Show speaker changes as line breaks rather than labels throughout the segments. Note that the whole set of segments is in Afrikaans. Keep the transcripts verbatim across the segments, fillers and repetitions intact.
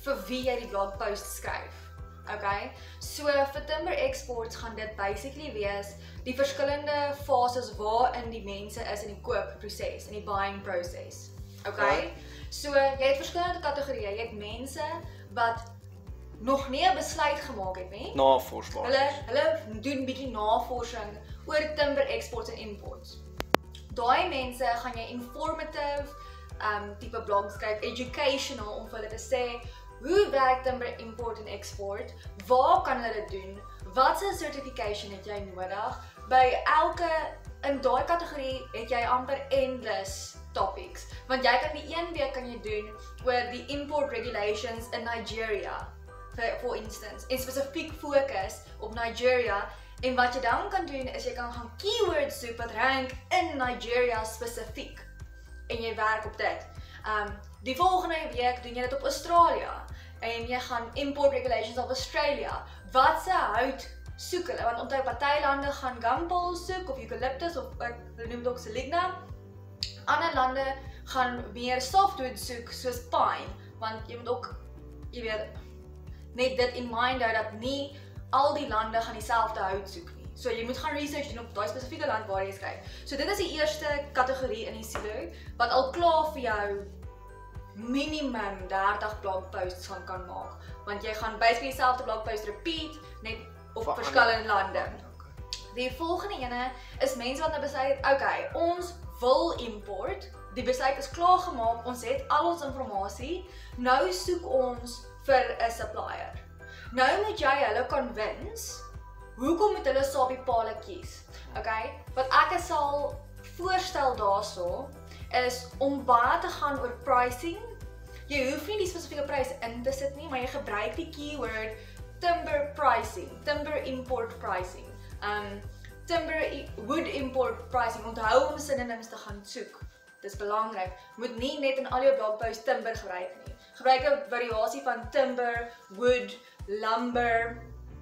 vir wie jy die blogpost skryf. Okay? So vir timber exports gaan dit basically wees die verskillende fases waarin die mense is in die koopproses, in die buying process. Okay? So jy het verskillende kategorieë. Jy het mense wat nog nie 'n besluit gemaak het nie.
Navorsbaar.
Hulle hulle doen 'n bietjie navorsing oor timber exports en imports. Daai mense gaan jy informative um tipe blog skryf, educational om vir hulle te sê hoe werk timber import en export? Waar kan hulle dit doen? Wat 'n certification het jy nodig? By elke in daai kategorie het jy amper endless topics. Want jy kan die een week kan jy doen oor die import regulations in Nigeria, for, for instance, en spesifiek fokus op Nigeria. En wat jy dan kan doen is jy kan gaan keywords soek wat rank in Nigeria spesifiek. En jy werk op dit. Um, die volgende week doen jy dit op Australië. En jy gaan import regulations op Australia. Wat se hout soek hulle? Want onthou party lande gaan gumballs soek of eucalyptus of hulle noem dit ook Seligna. Ander lande gaan meer softwood soek soos pine, want jy moet ook, jy weet, net dit in mind hou dat nie al die lande gaan dieselfde hout soek nie. So jy moet gaan research doen op daai spesifieke land waar jy skryf. So dit is die eerste kategorie in die silo wat al klaar vir jou minimum dertig blogposts gaan kan maak, want jy gaan basically dieselfde blogpost repeat net op verskillende lande. Die volgende ene is mense wat nou besluit, okay, ons wil import, die besluit is klaar gemaak, ons het al ons inligting, nou soek ons vir 'n supplier. Nou moet jy hulle convince, hoekom moet hulle Sabie-Pale kies? Okay, wat ek sal voorstel daarso is om baie te gaan oor pricing. Jy hoef nie die spesifieke prys in te sit nie, maar jy gebruik die keyword timber pricing, timber import pricing, um, timber wood import pricing. Onthou om synonyms te gaan soek. Dis belangrik. Moet nie net in al jou blogposts timber gebruik nie. Gebruik 'n variasie van timber, wood, lumber,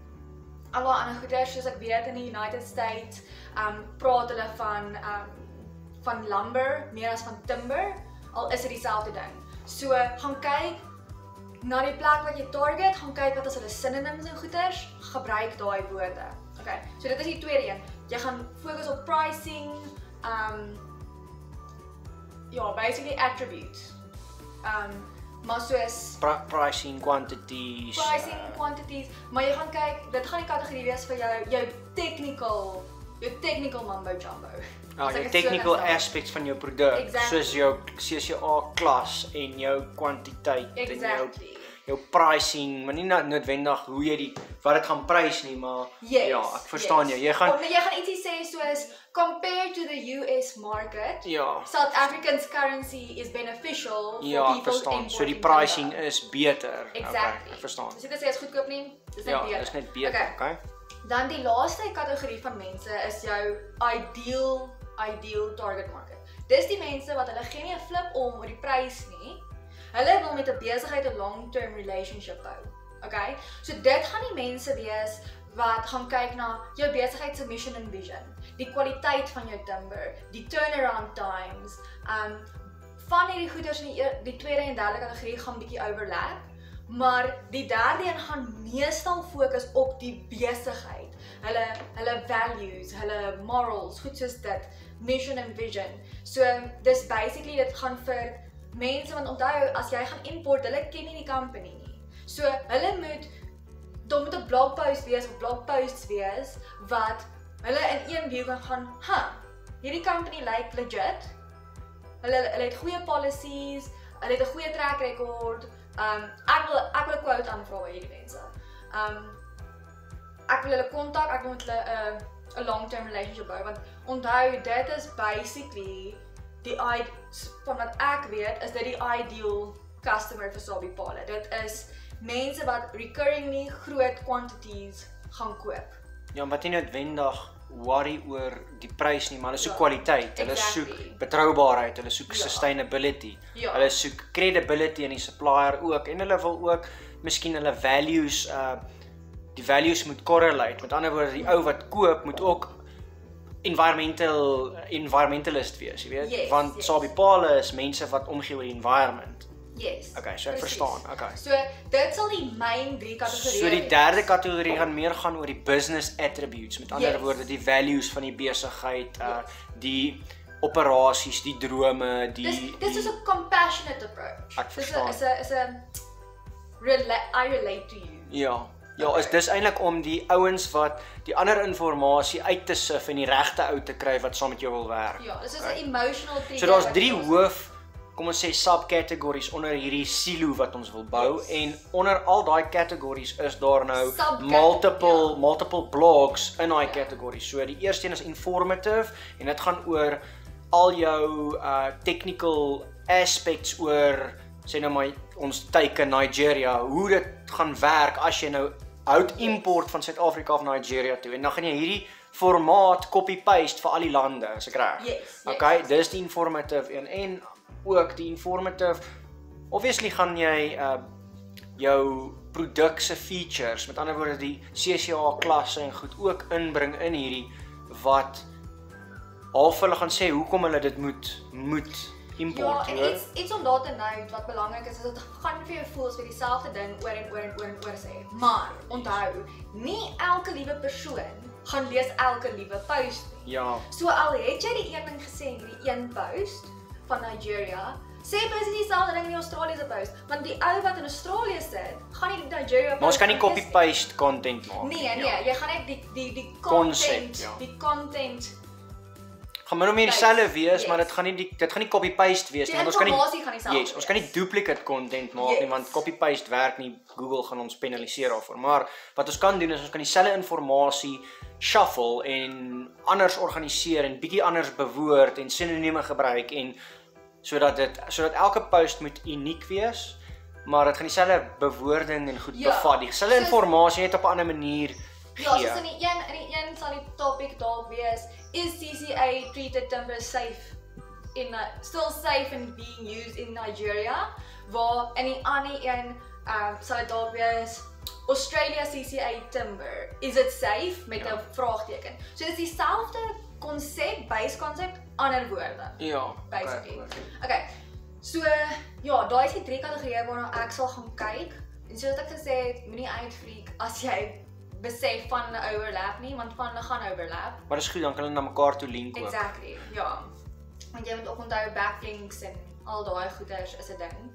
al die ander goeders, soos ek weet in die United States, um, praat hulle van um, van lumber meer as van timber, al is dit dieselfde ding. So, gaan kyk na die plek wat jy target, gaan kyk wat is hulle synonyms en goeders, gebruik daai woorde. Okay, so dit is die tweede een. Jy gaan fokus op pricing, um, ja, basically attributes. Um, maar soos
Pra pricing, quantities.
Pricing,
uh,
quantities, maar jy gaan kyk, dit gaan die kategorie wees vir jou, jou technical, jou technical mumbo jumbo.
Ja, jou technical aspects van jou produk,
exactly.
Soos jou C C A klas en jou kwantiteit
exactly.
en jou, jou pricing, maar nie noodwendig hoe jy die, wat dit gaan prys nie, maar
yes,
ja, ek verstaan
yes.
jou. Jy gaan,
of, jy gaan ietsie sê soos, compared to the U S market,
ja,
South African's currency is beneficial for
ja, ek
people's
verstaan,
import.
so die pricing is beter.
Exactly.
Okay, ek verstaan.
Dus dit is is goedkoop nie, dis net
Ja,
beter.
dis net beter,
Okay.
okay.
Dan die laaste kategorie van mense is jou ideal, ideal target market. Dis die mense wat hulle geen 'n flip om oor die prys nie. Hulle wil met 'n besigheid 'n long-term relationship hou. Okay? So dit gaan die mense wees wat gaan kyk na jou besigheid se mission and vision, die kwaliteit van jou timber, die turnaround times, um van hierdie goeders in die, die tweede en derde kategorie gaan bietjie overlap, maar die derde een gaan meestal fokus op die besigheid, hulle hulle values, hulle morals, goed soos dit, mission and vision. So dis basically dit gaan vir mense, want onthou as jy gaan import, hulle ken nie die company nie. So hulle moet daar moet 'n blogpost wees of blogposts wees wat hulle in een view kan gaan, "Ha, hierdie company lyk legit. Hulle hulle het goeie policies, hulle het 'n goeie track record. Um ek wil ek wil 'n quote aanvra by hierdie mense. Um ek wil hulle kontak, ek wil met hulle 'n uh, 'n long-term relationship bou, want onthou dit is basically die van wat ek weet is dit die ideal customer vir Sabie-Pale. Dit is mense wat recurringly groot quantities gaan koop.
Ja, wat nie noodwendig worry oor die prys nie, maar hulle soek
Ja,
kwaliteit, hulle
exactly.
soek betroubaarheid, hulle soek
Ja.
sustainability,
Ja.
hulle soek credibility in die supplier ook, en hulle wil ook miskien hulle values, uh, die values moet correlate, met ander woorde, die ou wat koop moet ook environmental, environmentalist wees, jy weet,
Yes,
want
yes.
Sabie-Pale is mense wat omgee oor die environment.
Yes.
Okay, so ek
precies.
verstaan. Okay.
So dit sal die myn drie kategorieë.
So die derde kategorie gaan meer gaan oor die business attributes, met ander
Yes.
woorde die values van die besigheid, uh die operasies, die drome, die
Dis dis is 'n compassionate approach.
Ek
Dis 'n
verstaan.
is 'n is 'n rela- I relate to you.
Ja. Ja,
Okay.
is dis eintlik om die ouens wat die ander inligting uit te sif en die regte ou te kry wat saam met jou wil werk.
Ja, dis is 'n
Okay.
emotional trigger.
So daar's
wat
drie
ons-
hoof, kom ons sê subcategories onder hierdie silo wat ons wil bou
Yes.
en onder al daai categories is daar nou
Subcate-
multiple
ja.
multiple blogs in daai
Ja.
categories. So die eerste een is informative en dit gaan oor al jou uh technical aspects oor sê nou maar ons teiken Nigeria, hoe dit gaan werk as jy nou hout import van Suid-Afrika of Nigeria toe en dan gaan jy hierdie formaat copy-paste vir al die lande, is ek reg?
Yes, yes.
Okay, dis die informative een en ook die informative obviously gaan jy uh jou produk se features, met ander woorde die C C A klasse en goed ook inbring in hierdie wat half hulle gaan sê hoekom hulle dit moet moet import.
Ja, en iets iets om daar te note wat belangrik is, is dit gaan vir jou voel as vir dieselfde ding oor en oor en oor en oor sê. Maar onthou, nie elke liewe persoon gaan lees elke liewe post nie.
Ja,
So al het jy die een ding gesê in die een post van Nigeria, sê presies dieselfde ding in die Australiese post, want die ou wat in Australië sit, gaan nie die Nigeria post.
maar ons kan nie
gaan lees
copy-paste content maak.
nie. Nee, nee,
Ja.
jy gaan net die die die
Concept,
content,
ja.
die content,
Gaan min of meer dieselfde wees,
Yes.
maar dit gaan nie die dit gaan nie copy-paste wees
die
nie. want Ons kan nie
informasie gaan dieselfde
Yes, ons kan nie duplicate content maak
Yes.
nie want copy-paste werk nie. Google gaan ons penaliseer daarvoor. Maar wat ons kan doen is ons kan dieselfde inligting shuffle en anders organiseer en bietjie anders bewoord en sinonieme gebruik en sodat dit sodat elke post moet uniek wees, maar dit gaan dieselfde bewoording en goed
Ja,
bevat. Dieselfde
soos-
inligting net op 'n ander manier gee.
Ja, soos in die een in die een sal die topic dalk wees, is C C A treated timber safe in uh, still safe and being used in Nigeria, waar in die ander een um, sal dit dalk wees Australia C C A timber, is it safe met 'n
Ja.
vraagteken. So dis dieselfde konsep, base konsep, ander woorde.
Ja,
Basically.
okay.
Okay. So ja, daai is die drie kategorieë waarna ek sal gaan kyk. En soos ek gesê het, moenie uitfreak as jy besef van 'n overlap nie, want van hulle gaan overlap.
Maar dis goed, dan kan hulle na mekaar toe link ook.
Exactly. Ja. Want jy moet ook onthou backlinks en al daai goeders is 'n ding.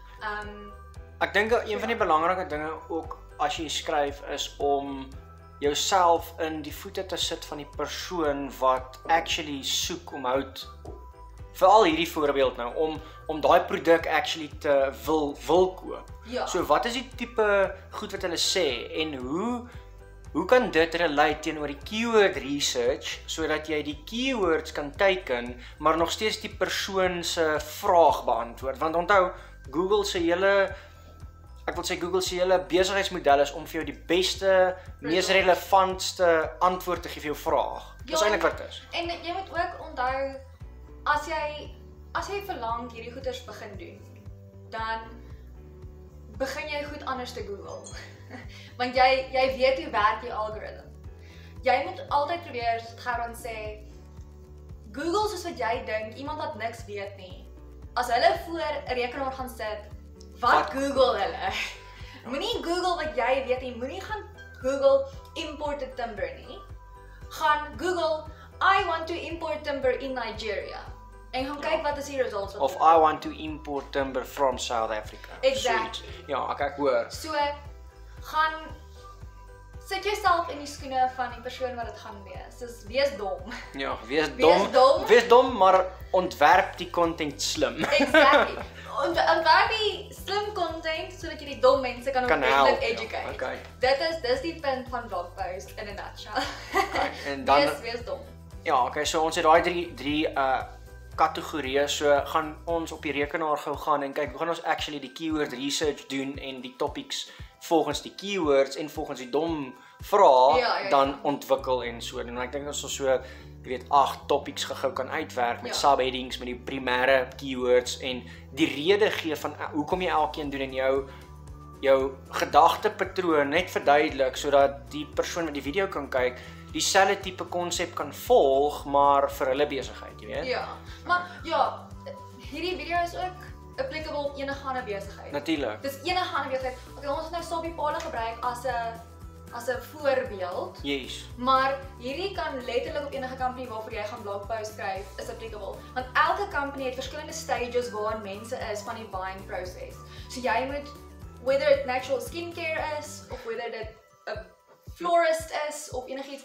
Um
Ek dink een van die belangrike dinge ook as jy skryf is om jouself in die voete te sit van die persoon wat actually soek om hout. Veral hierdie voorbeeld nou om om daai produk actually te wil wil koop.
ja.
So wat is die tipe goed wat hulle sê en hoe hoe kan dit relate teenoor die keyword research sodat jy die keywords kan teiken maar nog steeds die persoon se vraag beantwoord, want onthou Google se hele ek wil sê Google se hele besigheidsmodel is om vir jou die beste, mees relevantste antwoord te gee vir jou vraag. Dis
Ja,
eintlik wat dit is.
En jy moet ook onthou as jy as jy verlang hierdie goeders begin doen, dan begin jy goed anders te Google. Want jy jy weet hoe werk die algoritme. Jy moet altyd probeer gou dan sê Google soos wat jy dink, iemand wat niks weet nie. As hulle voor 'n rekenaar gaan sit, wat,
Wat?
Google hulle? Moenie Google wat jy weet nie, moenie gaan Google imported timber nie. Gaan Google I want to import timber in Nigeria. En gaan kyk wat is die results wat
Of I want to import timber from South Africa.
Exactly.
Zoiets. Ja, ek ek hoor.
So gaan sit jouself in die skoene van die persoon wat dit gaan wees. Dis wees dom.
Ja, wees
Wees
dom.
dom.
Wees dom, maar ontwerp die content slim.
Exactly. En en waar die slim content sodat jy die dom mense kan
Kan
opleiding
help, ja.
educate.
Okay.
Dit is dis die punt van blogpost in a nutshell.
Okay, en dan
wees wees dom.
ja, okay, so ons het daai drie drie uh kategorieë, so gaan ons op die rekenaar gou gaan en kyk, hoe gaan ons actually die keyword research doen en die topics volgens die keywords en volgens die dom vrae
Ja, ja, ja.
dan ontwikkel en so. En ek dink ons sal so, jy weet, agt topics gehou kan uitwerk met
Ja.
subheadings, met die primêre keywords en die rede gee van uh, hoekom jy elkeen doen en jou jou gedagtepatroon net verduidelik sodat die persoon wat die video kan kyk dieselfde tipe konsep kan volg maar vir hulle besigheid, jy weet.
Ja. Maar ja, hierdie video is ook applicable op enige ander besigheid.
Natuurlik.
Dis enige ander besigheid. Okay, ons het nou Shopify gebruik as 'n as 'n voorbeeld.
Yes.
Maar hierdie kan letterlik op enige company waarvoor jy gaan blogpost skryf is applicable. Want elke company het verskillende stages waarin mense is van die buying process. So jy moet, whether it natural skincare is of whether dit 'n florist is of enigiets.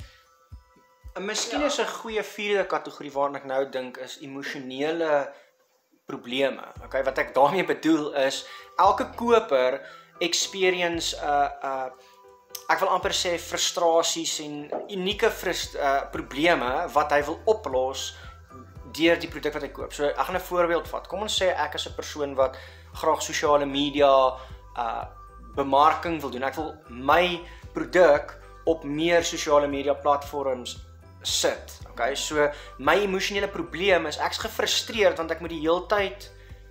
Miskien
Ja.
is 'n goeie vierde kategorie waarna ek nou dink is emosionele probleme. Okay, wat ek daarmee bedoel is elke koper experience 'n uh, uh ek wil amper sê frustrasies en unieke frust, uh, probleme wat hy wil oplos deur die produk wat hy koop. So ek gaan 'n voorbeeld vat. Kom ons sê ek is 'n persoon wat graag sosiale media uh bemarking wil doen. Ek wil my produk op meer sosiale media platforms sit. Okay, so my emosionele probleem is ek's gefrustreerd want ek moet die heeltyd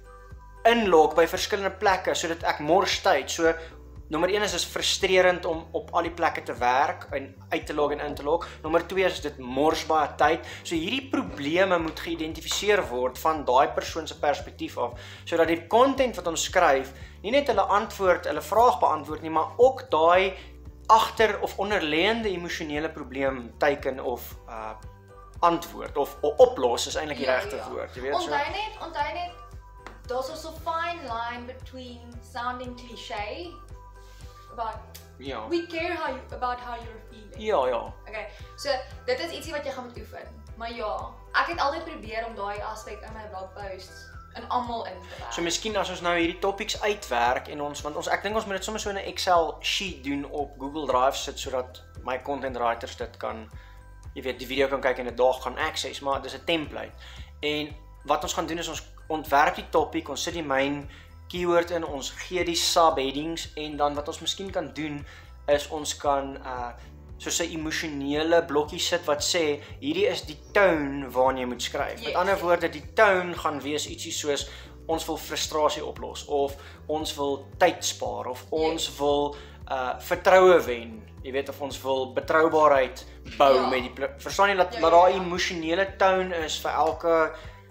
inlog by verskillende plekke sodat ek mors tyd. So nommer een is is frustrerend om op al die plekke te werk en uit te log en in te log. Nommer twee is dit mors baie tyd. So hierdie probleme moet geïdentifiseer word van daai persoon se perspektief af, sodat die content wat ons skryf nie net hulle antwoord, hulle vraag beantwoord nie, maar ook daai agter of onderliggende emosionele probleem teiken of uh antwoord of, of oplos is eintlik die
Ja,
regte
ja.
woord, jy weet so.
Onthou net, onthou net, daar's also a fine line between sounding cliché about
Ja.
we care how you, about how you're feeling.
Ja, ja.
Okay, so dit is ietsie wat jy gaan moet oefen. Maar ja, ek het altyd probeer om daai aspek in my blogposts in almal in te werk.
So miskien as ons nou hierdie topics uitwerk en ons want ons ek dink ons moet dit sommer so in 'n Excel sheet doen op Google Drive sit sodat my content writers dit kan, jy weet, die video kan kyk en dit daar gaan access, maar dis 'n template. En wat ons gaan doen is ons ontwerp die topic, ons sit die main keyword in, ons gee die subheadings en dan wat ons miskien kan doen is ons kan uh soos 'n emosionele blokkie sit wat sê hierdie is die tone waarna jy moet skryf.
Yes.
Met ander woorde, die tone gaan wees ietsie soos ons wil frustrasie oplos of ons wil tyd spaar of ons
Yes.
wil uh vertroue wen. Jy weet, of ons wil betroubaarheid bou
Ja.
met die verstaan jy dat
Ja,
dat
ja,
daar
ja.
emosionele tone is vir elke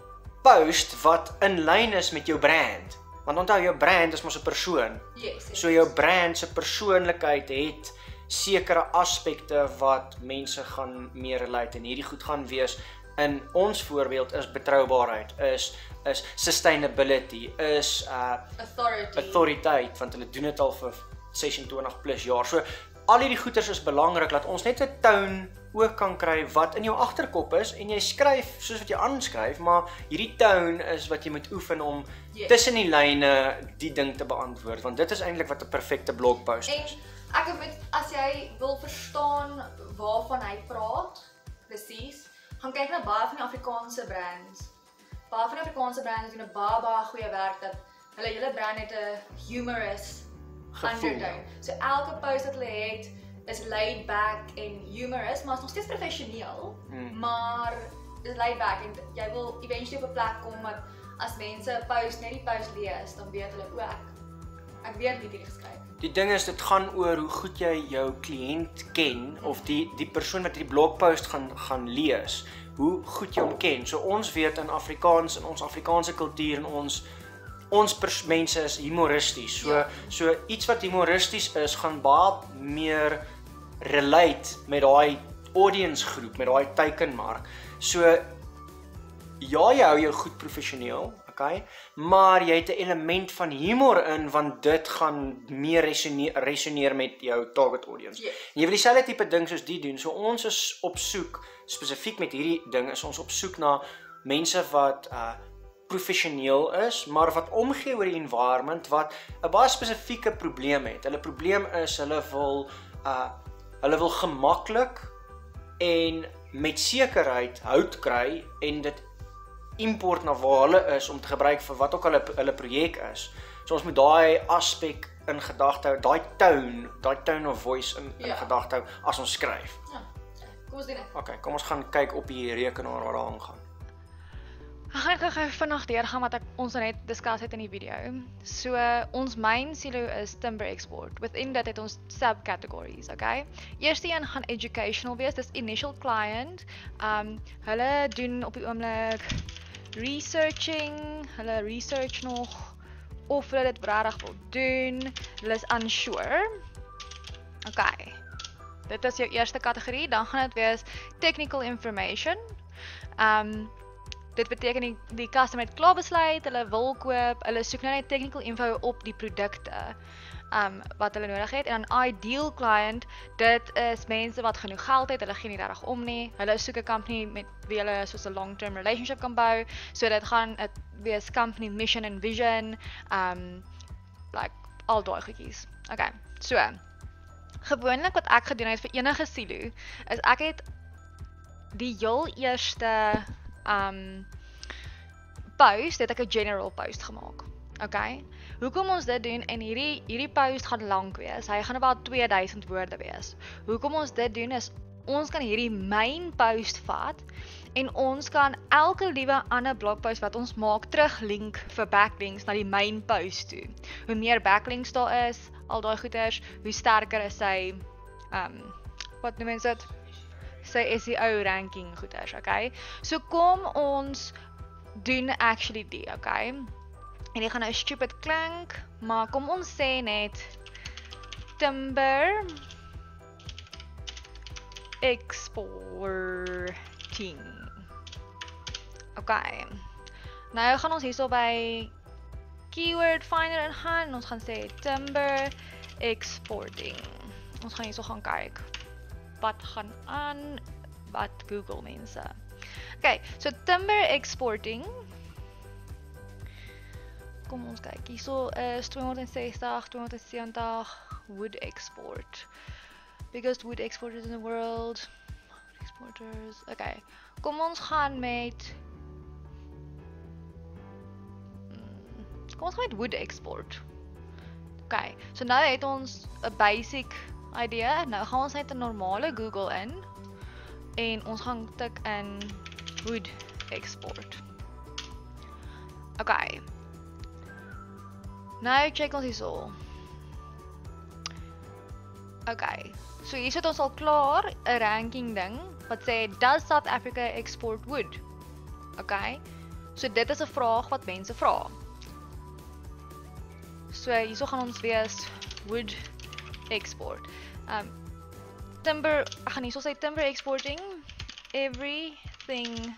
post wat in lyn is met jou brand. Want onthou, jou brand is mos 'n persoon.
Yes, yes.
So jou brand se persoonlikheid het sekere aspekte wat mense gaan meer relate en hierdie goed gaan wees in ons voorbeeld is betroubaarheid, is is sustainability, is uh
authority.
autoriteit want hulle doen dit al vir sesentwintig plus jaar. So al hierdie goeters is belangrik dat ons net 'n tone ook kan kry wat in jou agterkop is en jy skryf soos wat jy aanskryf, maar hierdie tone is wat jy moet oefen om
Yes.
tussen die lyne die ding te beantwoord want dit is eintlik wat 'n perfekte blogpost
En
is.
ek weet as jy wil verstaan waarvan hy praat, presies, gaan kyk na baie van die Afrikaanse brands. Baie van die Afrikaanse brands doen 'n baie baie goeie werk dat hulle hele brand het 'n humorous
Gevoel.
undertone. So elke post wat hulle het is laid back en humorous, maar is nog steeds professioneel,
Hmm.
maar is laid back en jy wil eventually op 'n plek kom wat as mense 'n post net die post lees, dan weet hulle o ek ek weet wie dit geskryf.
Die ding is dit gaan oor hoe goed jy jou kliënt ken of die die persoon wat die blogpost gaan gaan lees, hoe goed jy hom ken. So ons weet in Afrikaans, in ons Afrikaanse kultuur en ons ons pers, mense is humoristies. So
Ja.
so iets wat humoristies is gaan baie meer relate met daai audience groep, met daai teikenmark. So ja, jy hou jou goed professioneel, okay? Maar jy het 'n element van humor in want dit gaan meer resoneer, resoneer met jou target audience.
Yes.
En jy wil dieselfde tipe ding soos die doen. So ons is op soek spesifiek met hierdie ding is ons op soek na mense wat uh professioneel is, maar wat omgee oor die environment wat 'n baie spesifieke probleem het. Hulle probleem is hulle wil uh hulle wil gemaklik en met sekerheid hout kry en dit import na waar hulle is om te gebruik vir wat ook al hulle, hulle projek is. So ons moet daai aspek in gedagte hou, daai tone, daai tone of voice in, in
Ja.
gedagte hou as ons skryf.
Ja. Kom ons doen dit.
Okay, kom ons gaan kyk op die rekenaar waar daar aangaan.
Ek gaan gou gou vinnig deurgaan wat ek ons net discuss het in die video. So ons main silo is timber export. Within that het ons subcategories, okay? Eerste een gaan educational wees, dis initial client. Um hulle doen op die oomblik researching, hulle research nog of hulle dit regtig wil doen. Hulle is unsure. Okay. Dit is jou eerste kategorie, dan gaan dit wees technical information. Um dit beteken die, die customer het klaar besluit, hulle wil koop, hulle soek nou net technical info op die produkte. Um, wat hulle nodig het, en dan ideal client, dit is mense wat genoeg geld het, hulle gee nie regtig om nie, hulle soek 'n company met wie hulle soos 'n long-term relationship kan bou, so dit gaan dit wees company mission and vision, um, like, al daai goedjies. Okay, so, gewoonlik wat ek gedoen het vir enige silo, is ek het die heel eerste um, post, het ek 'n general post gemaak, okay? Hoekom ons dit doen, en hierdie, hierdie post gaan lank wees, hy gaan about twee duisend woorde wees. Hoekom ons dit doen is, ons kan hierdie main post vat, en ons kan elke liewe ander blogpost wat ons maak, teruglink vir backlinks na die main post toe. Hoe meer backlinks daar is, al daai goeders, hoe sterker is sy, um, wat noem mens dit? Sy S E O ranking goeders, okay? So kom ons doen actually die, okay? En die gaan nou stupid klink, maar kom ons sê net Timber Exporting. Okay. Nou gaan ons hierso by Keyword Finder ingaan en ons gaan sê Timber Exporting. Ons gaan hierso gaan kyk wat gaan aan, wat Google mense. Okay, so Timber Exporting. Kom ons kyk, hierso is tweehonderdsestig, tweehonderdsewentig wood export. Biggest wood exporters in the world. Exporters. Okay. Kom ons gaan met Kom ons gaan met wood export. Okay. So nou het ons 'n basic idea. Nou gaan ons net 'n normale Google in en ons gaan tik in wood export. Okay. Nou check ons hierso. Okay, so hier sit ons al klaar 'n ranking ding wat sê does South Africa export wood? Okay. So dit is 'n vraag wat mense vra. So hierso gaan ons wees wood export. Um timber, ek gaan hierso sê timber exporting everything.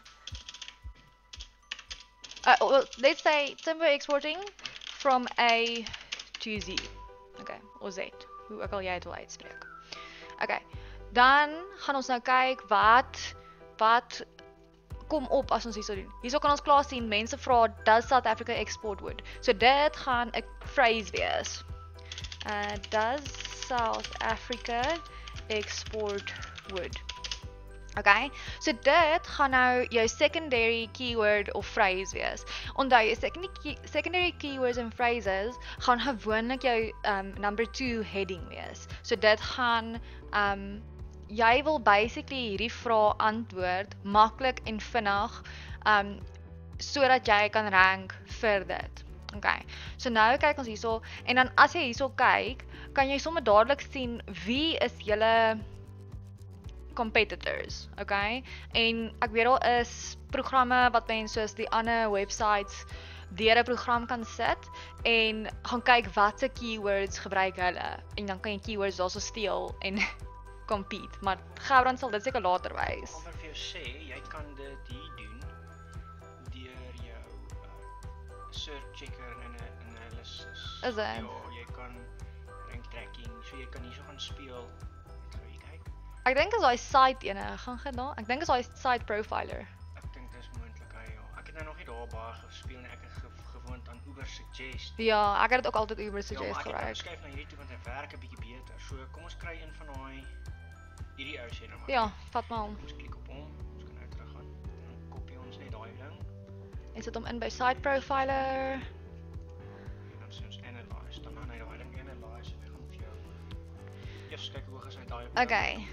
Uh, well, let's say timber exporting from A to Z. Okay, of Z. Hoe ek al jy het wil uitspreek. Okay, dan gaan ons nou kyk wat, wat kom op as ons hierso doen. Hierso kan ons klaar sien, mense vra, does South Africa export wood? So dit gaan 'n phrase wees. Uh, does South Africa export wood? Okay, so dit gaan nou jou secondary keyword of phrase wees. Onthou, jou secondary, secondary keywords en phrases gaan gewoonlik jou um, number two heading wees. So dit gaan, um, jy wil basically hierdie vraag antwoord, maklik en vinnig, um, sodat jy kan rank vir dit. Okay, so nou kyk ons hierso, en dan as jy hierso kyk, kan jy sommer dadelik sien wie is julle competitors, okay? En ek weet al is programme wat mense soos die ander websites deur 'n program kan sit en gaan kyk watse keywords gebruik hulle en dan kan jy keywords daarso steel en compete, maar Gouran sal dit seker later wys.
Ek wil vir jou sê, jy kan dit hier doen deur jou uh, search checker en 'n analysis.
Is dit?
Ja, jy kan rank tracking, so jy kan hierso gaan speel.
Ek dink as daai site ene, gaan gaan daar. Ek dink as daai site profiler.
Ek dink dis moontlik, ja. Ek het nou nog nie daar baie gespeel nie. Ek het ge gewoond aan Uber Suggest.
Ja, ek het dit ook altyd Uber Suggest
ja, maar
gebruik.
Ek het geskuif na hierdie toe want hy werk 'n bietjie beter. So kom ons kry een van daai hierdie ou sê nou maar.
Ja, vat maar hom.
Ons klik op hom. Ons kan nou terug gaan. Dan kopie ons net daai ding.
En sit hom in by site profiler.
En dan sê ons analyze. Dan gaan hy daai ding analyze en hy gaan vir jou. Eers kyk hoe hoog is hy daai.
Okay.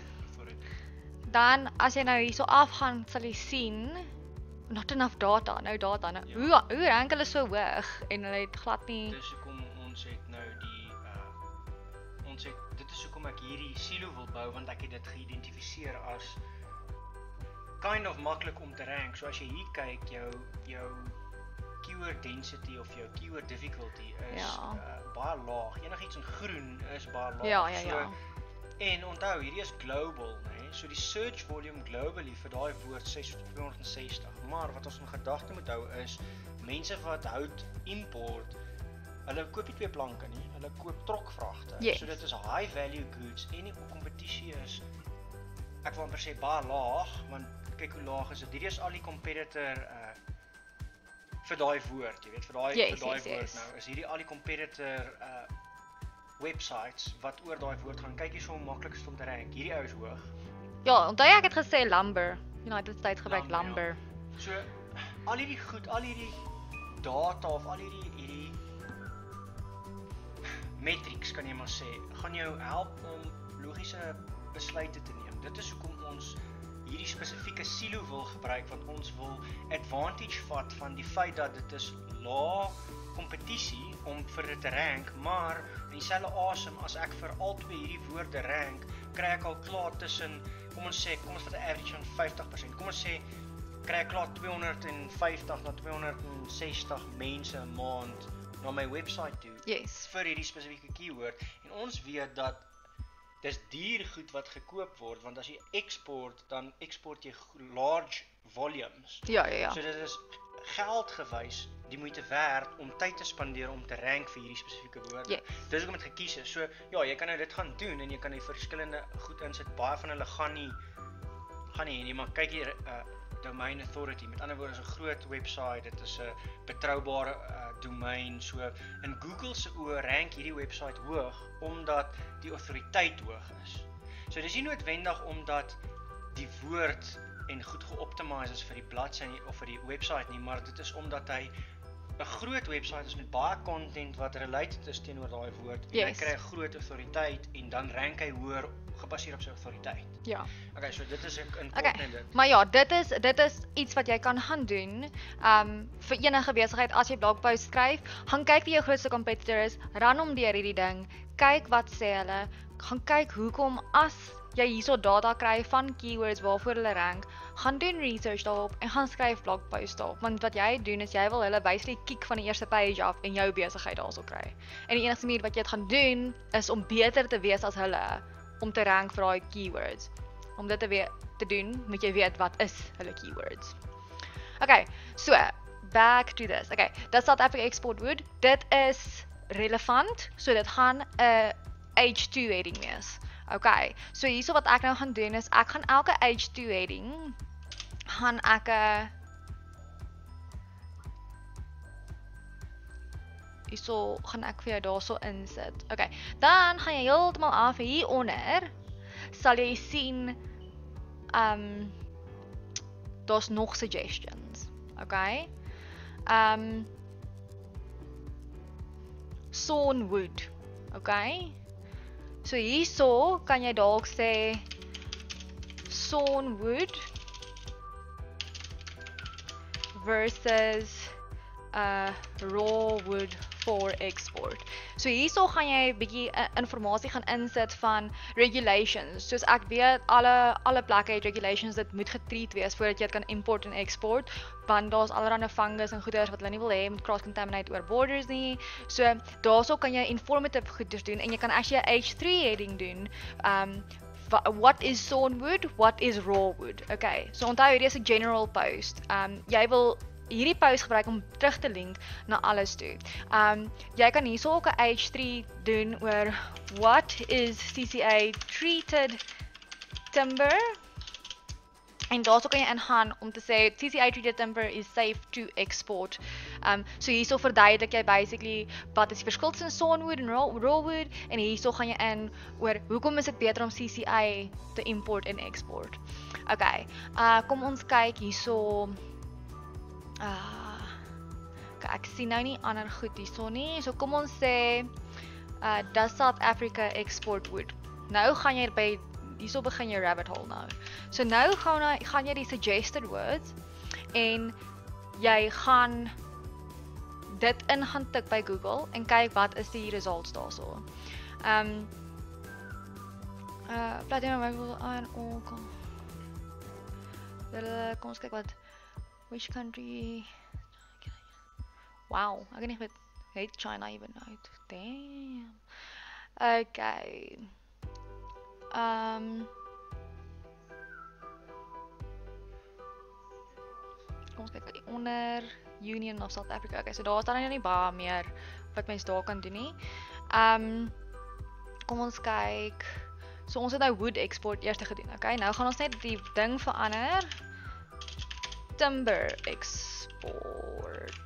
Dan as jy nou hierso afgaan, sal jy sien not enough data, nou data. Nou, ja. Hoe hoe rank hulle so hoog en hulle het glad nie.
Dis hoekom ons het nou die uh ons het dit is hoekom ek hierdie silo wil bou want ek het dit geïdentifiseer as kind of maklik om te rank. So as jy hier kyk, jou jou keyword density of jou keyword difficulty is
Ja.
uh, baie laag. Enigiets in groen is baie laag.
Ja, ja,
so,
ja.
En onthou, hierdie is global, né? So die search volume globally vir daai woord sê so tweehonderdsestig. Maar wat ons in gedagte moet hou is mense wat hout import, hulle koop nie twee planke nie, hulle koop trokvragte.
Yes.
So dit is high value goods en die kompetisie is ek wil amper sê baie laag, want kyk hoe laag is dit. Hierdie is al die competitor uh vir daai woord, jy weet, vir daai
Yes,
vir daai
yes,
woord
yes.
nou. Is hierdie al die competitor uh websites wat oor daai woord gaan. Kyk hier so hoe maklik is om te rank. Hierdie ou is hoog.
Ja, onthou jy ek het gesê lumber. United States gebruik
Lumber,
lumber.
Ja. So al hierdie goed, al hierdie data of al hierdie hierdie metrics kan jy maar sê, gaan jou help om logiese besluite te neem. Dit is hoekom ons hierdie spesifieke silo wil gebruik, want ons wil advantage vat van die feit dat dit is lae kompetisie om vir dit te rank, maar in dieselfde asem as ek vir al twee hierdie woorde rank, kry ek al klaar tussen, kom ons sê, kom ons vat 'n average van vyftig persent. Kom ons sê kry ek klaar tweehonderdvyftig na tweehonderdsestig mense 'n maand na my website toe
Yes.
vir hierdie spesifieke keyword. En ons weet dat dis duur goed wat gekoop word, want as jy export, dan export jy large volumes.
Ja, ja, ja.
So dit is geld gewys die moeite werd om tyd te spandeer om te rank vir hierdie spesifieke woorde.
Yes.
Dis hoekom dit gekies is. So ja, jy kan nou dit gaan doen en jy kan die verskillende goed insit. Baie van hulle gaan nie gaan nie, nie maar kyk hier uh, domain authority. Met ander woorde is 'n groot website, dit is 'n betroubare uh, domein. So in Google se oë rank hierdie website hoog omdat die autoriteit hoog is. So dis nie noodwendig omdat die woord en goed geoptimiseer is vir die bladsy of vir die website nie, maar dit is omdat hy 'n groot website is met baie content wat related is teenoor daai woord. En
Yes.
hy kry 'n groot autoriteit en dan rank hy hoër gebaseer op sy autoriteit.
Ja.
Okay, so dit is 'n important
Okay,
dit.
maar ja, dit is dit is iets wat jy kan gaan doen. Um vir enige besigheid as jy blogpost skryf, gaan kyk wie jou grootste competitor is, ran hom deur hierdie ding, kyk wat sê hulle, gaan kyk hoekom as jy hierso data kry van keywords waarvoor hulle rank, gaan doen research daarop en gaan skryf blogpost daarop. Want wat jy doen is jy wil hulle basically kick van die eerste page af en jou besigheid daarso kry. En die enigste manier wat jy dit gaan doen is om beter te wees as hulle om te rank vir daai keywords. Om dit te weet te doen, moet jy weet wat is hulle keywords. Okay, so back to this. Okay, dat South Africa export wood. Dit is relevant, so dit gaan 'n uh, H two heading wees. Okay, so hierso wat ek nou gaan doen is ek gaan elke H two heading gaan ek 'n uh, hierso gaan ek vir jou daarso insit. Okay, dan gaan jy heeltemal af hieronder sal jy sien um daar's nog suggestions. Okay? Um sawn wood. Okay? So hierso kan jy dalk sê sawn wood versus uh raw wood for export. So hierso gaan jy bietjie uh, inligting gaan insit van regulations. Soos ek weet alle alle plekke het regulations dit moet getreat wees voordat jy dit kan import en export, want daar's allerlei fungus en goeders wat hulle nie wil hê moet cross contaminate oor borders nie. So daarso kan jy informative goeders doen en jy kan actually 'n H three heading doen. Um what is sawn wood, what is raw wood. Okay, so onthou hierdie is 'n general post. Um jy wil hierdie post gebruik om terug te link na alles toe. Um jy kan hierso ook 'n H three doen oor what is C C A treated timber. En daarso kan jy ingaan om te sê C C A treated timber is safe to export. Um so hierso verduidelik jy basically wat is die verskil tussen sawnwood en raw, raw wood en hierso gaan jy in oor hoekom is dit beter om C C A te import en export. Okay. Uh kom ons kyk hierso. Uh okay, ek sien nou nie ander goed hierso nie. So kom ons sê uh does South Africa export wood. Nou gaan jy by hierso begin jy rabbit hole nou. So nou gaan gaan jy die suggested words en jy gaan dit in gaan tik by Google en kyk wat is die results daarso. Um uh platinum iron ore. Kom ons kyk wat which country Wow, ek het nie weet het China even uit. Damn. Okay. Um Kom ons kyk onder Union of South Africa. Okay, so daar is dan nou nie baie meer wat mens daar kan doen nie. Um kom ons kyk. So ons het nou wood export eers gedoen. Okay, nou gaan ons net die ding verander. Timber export.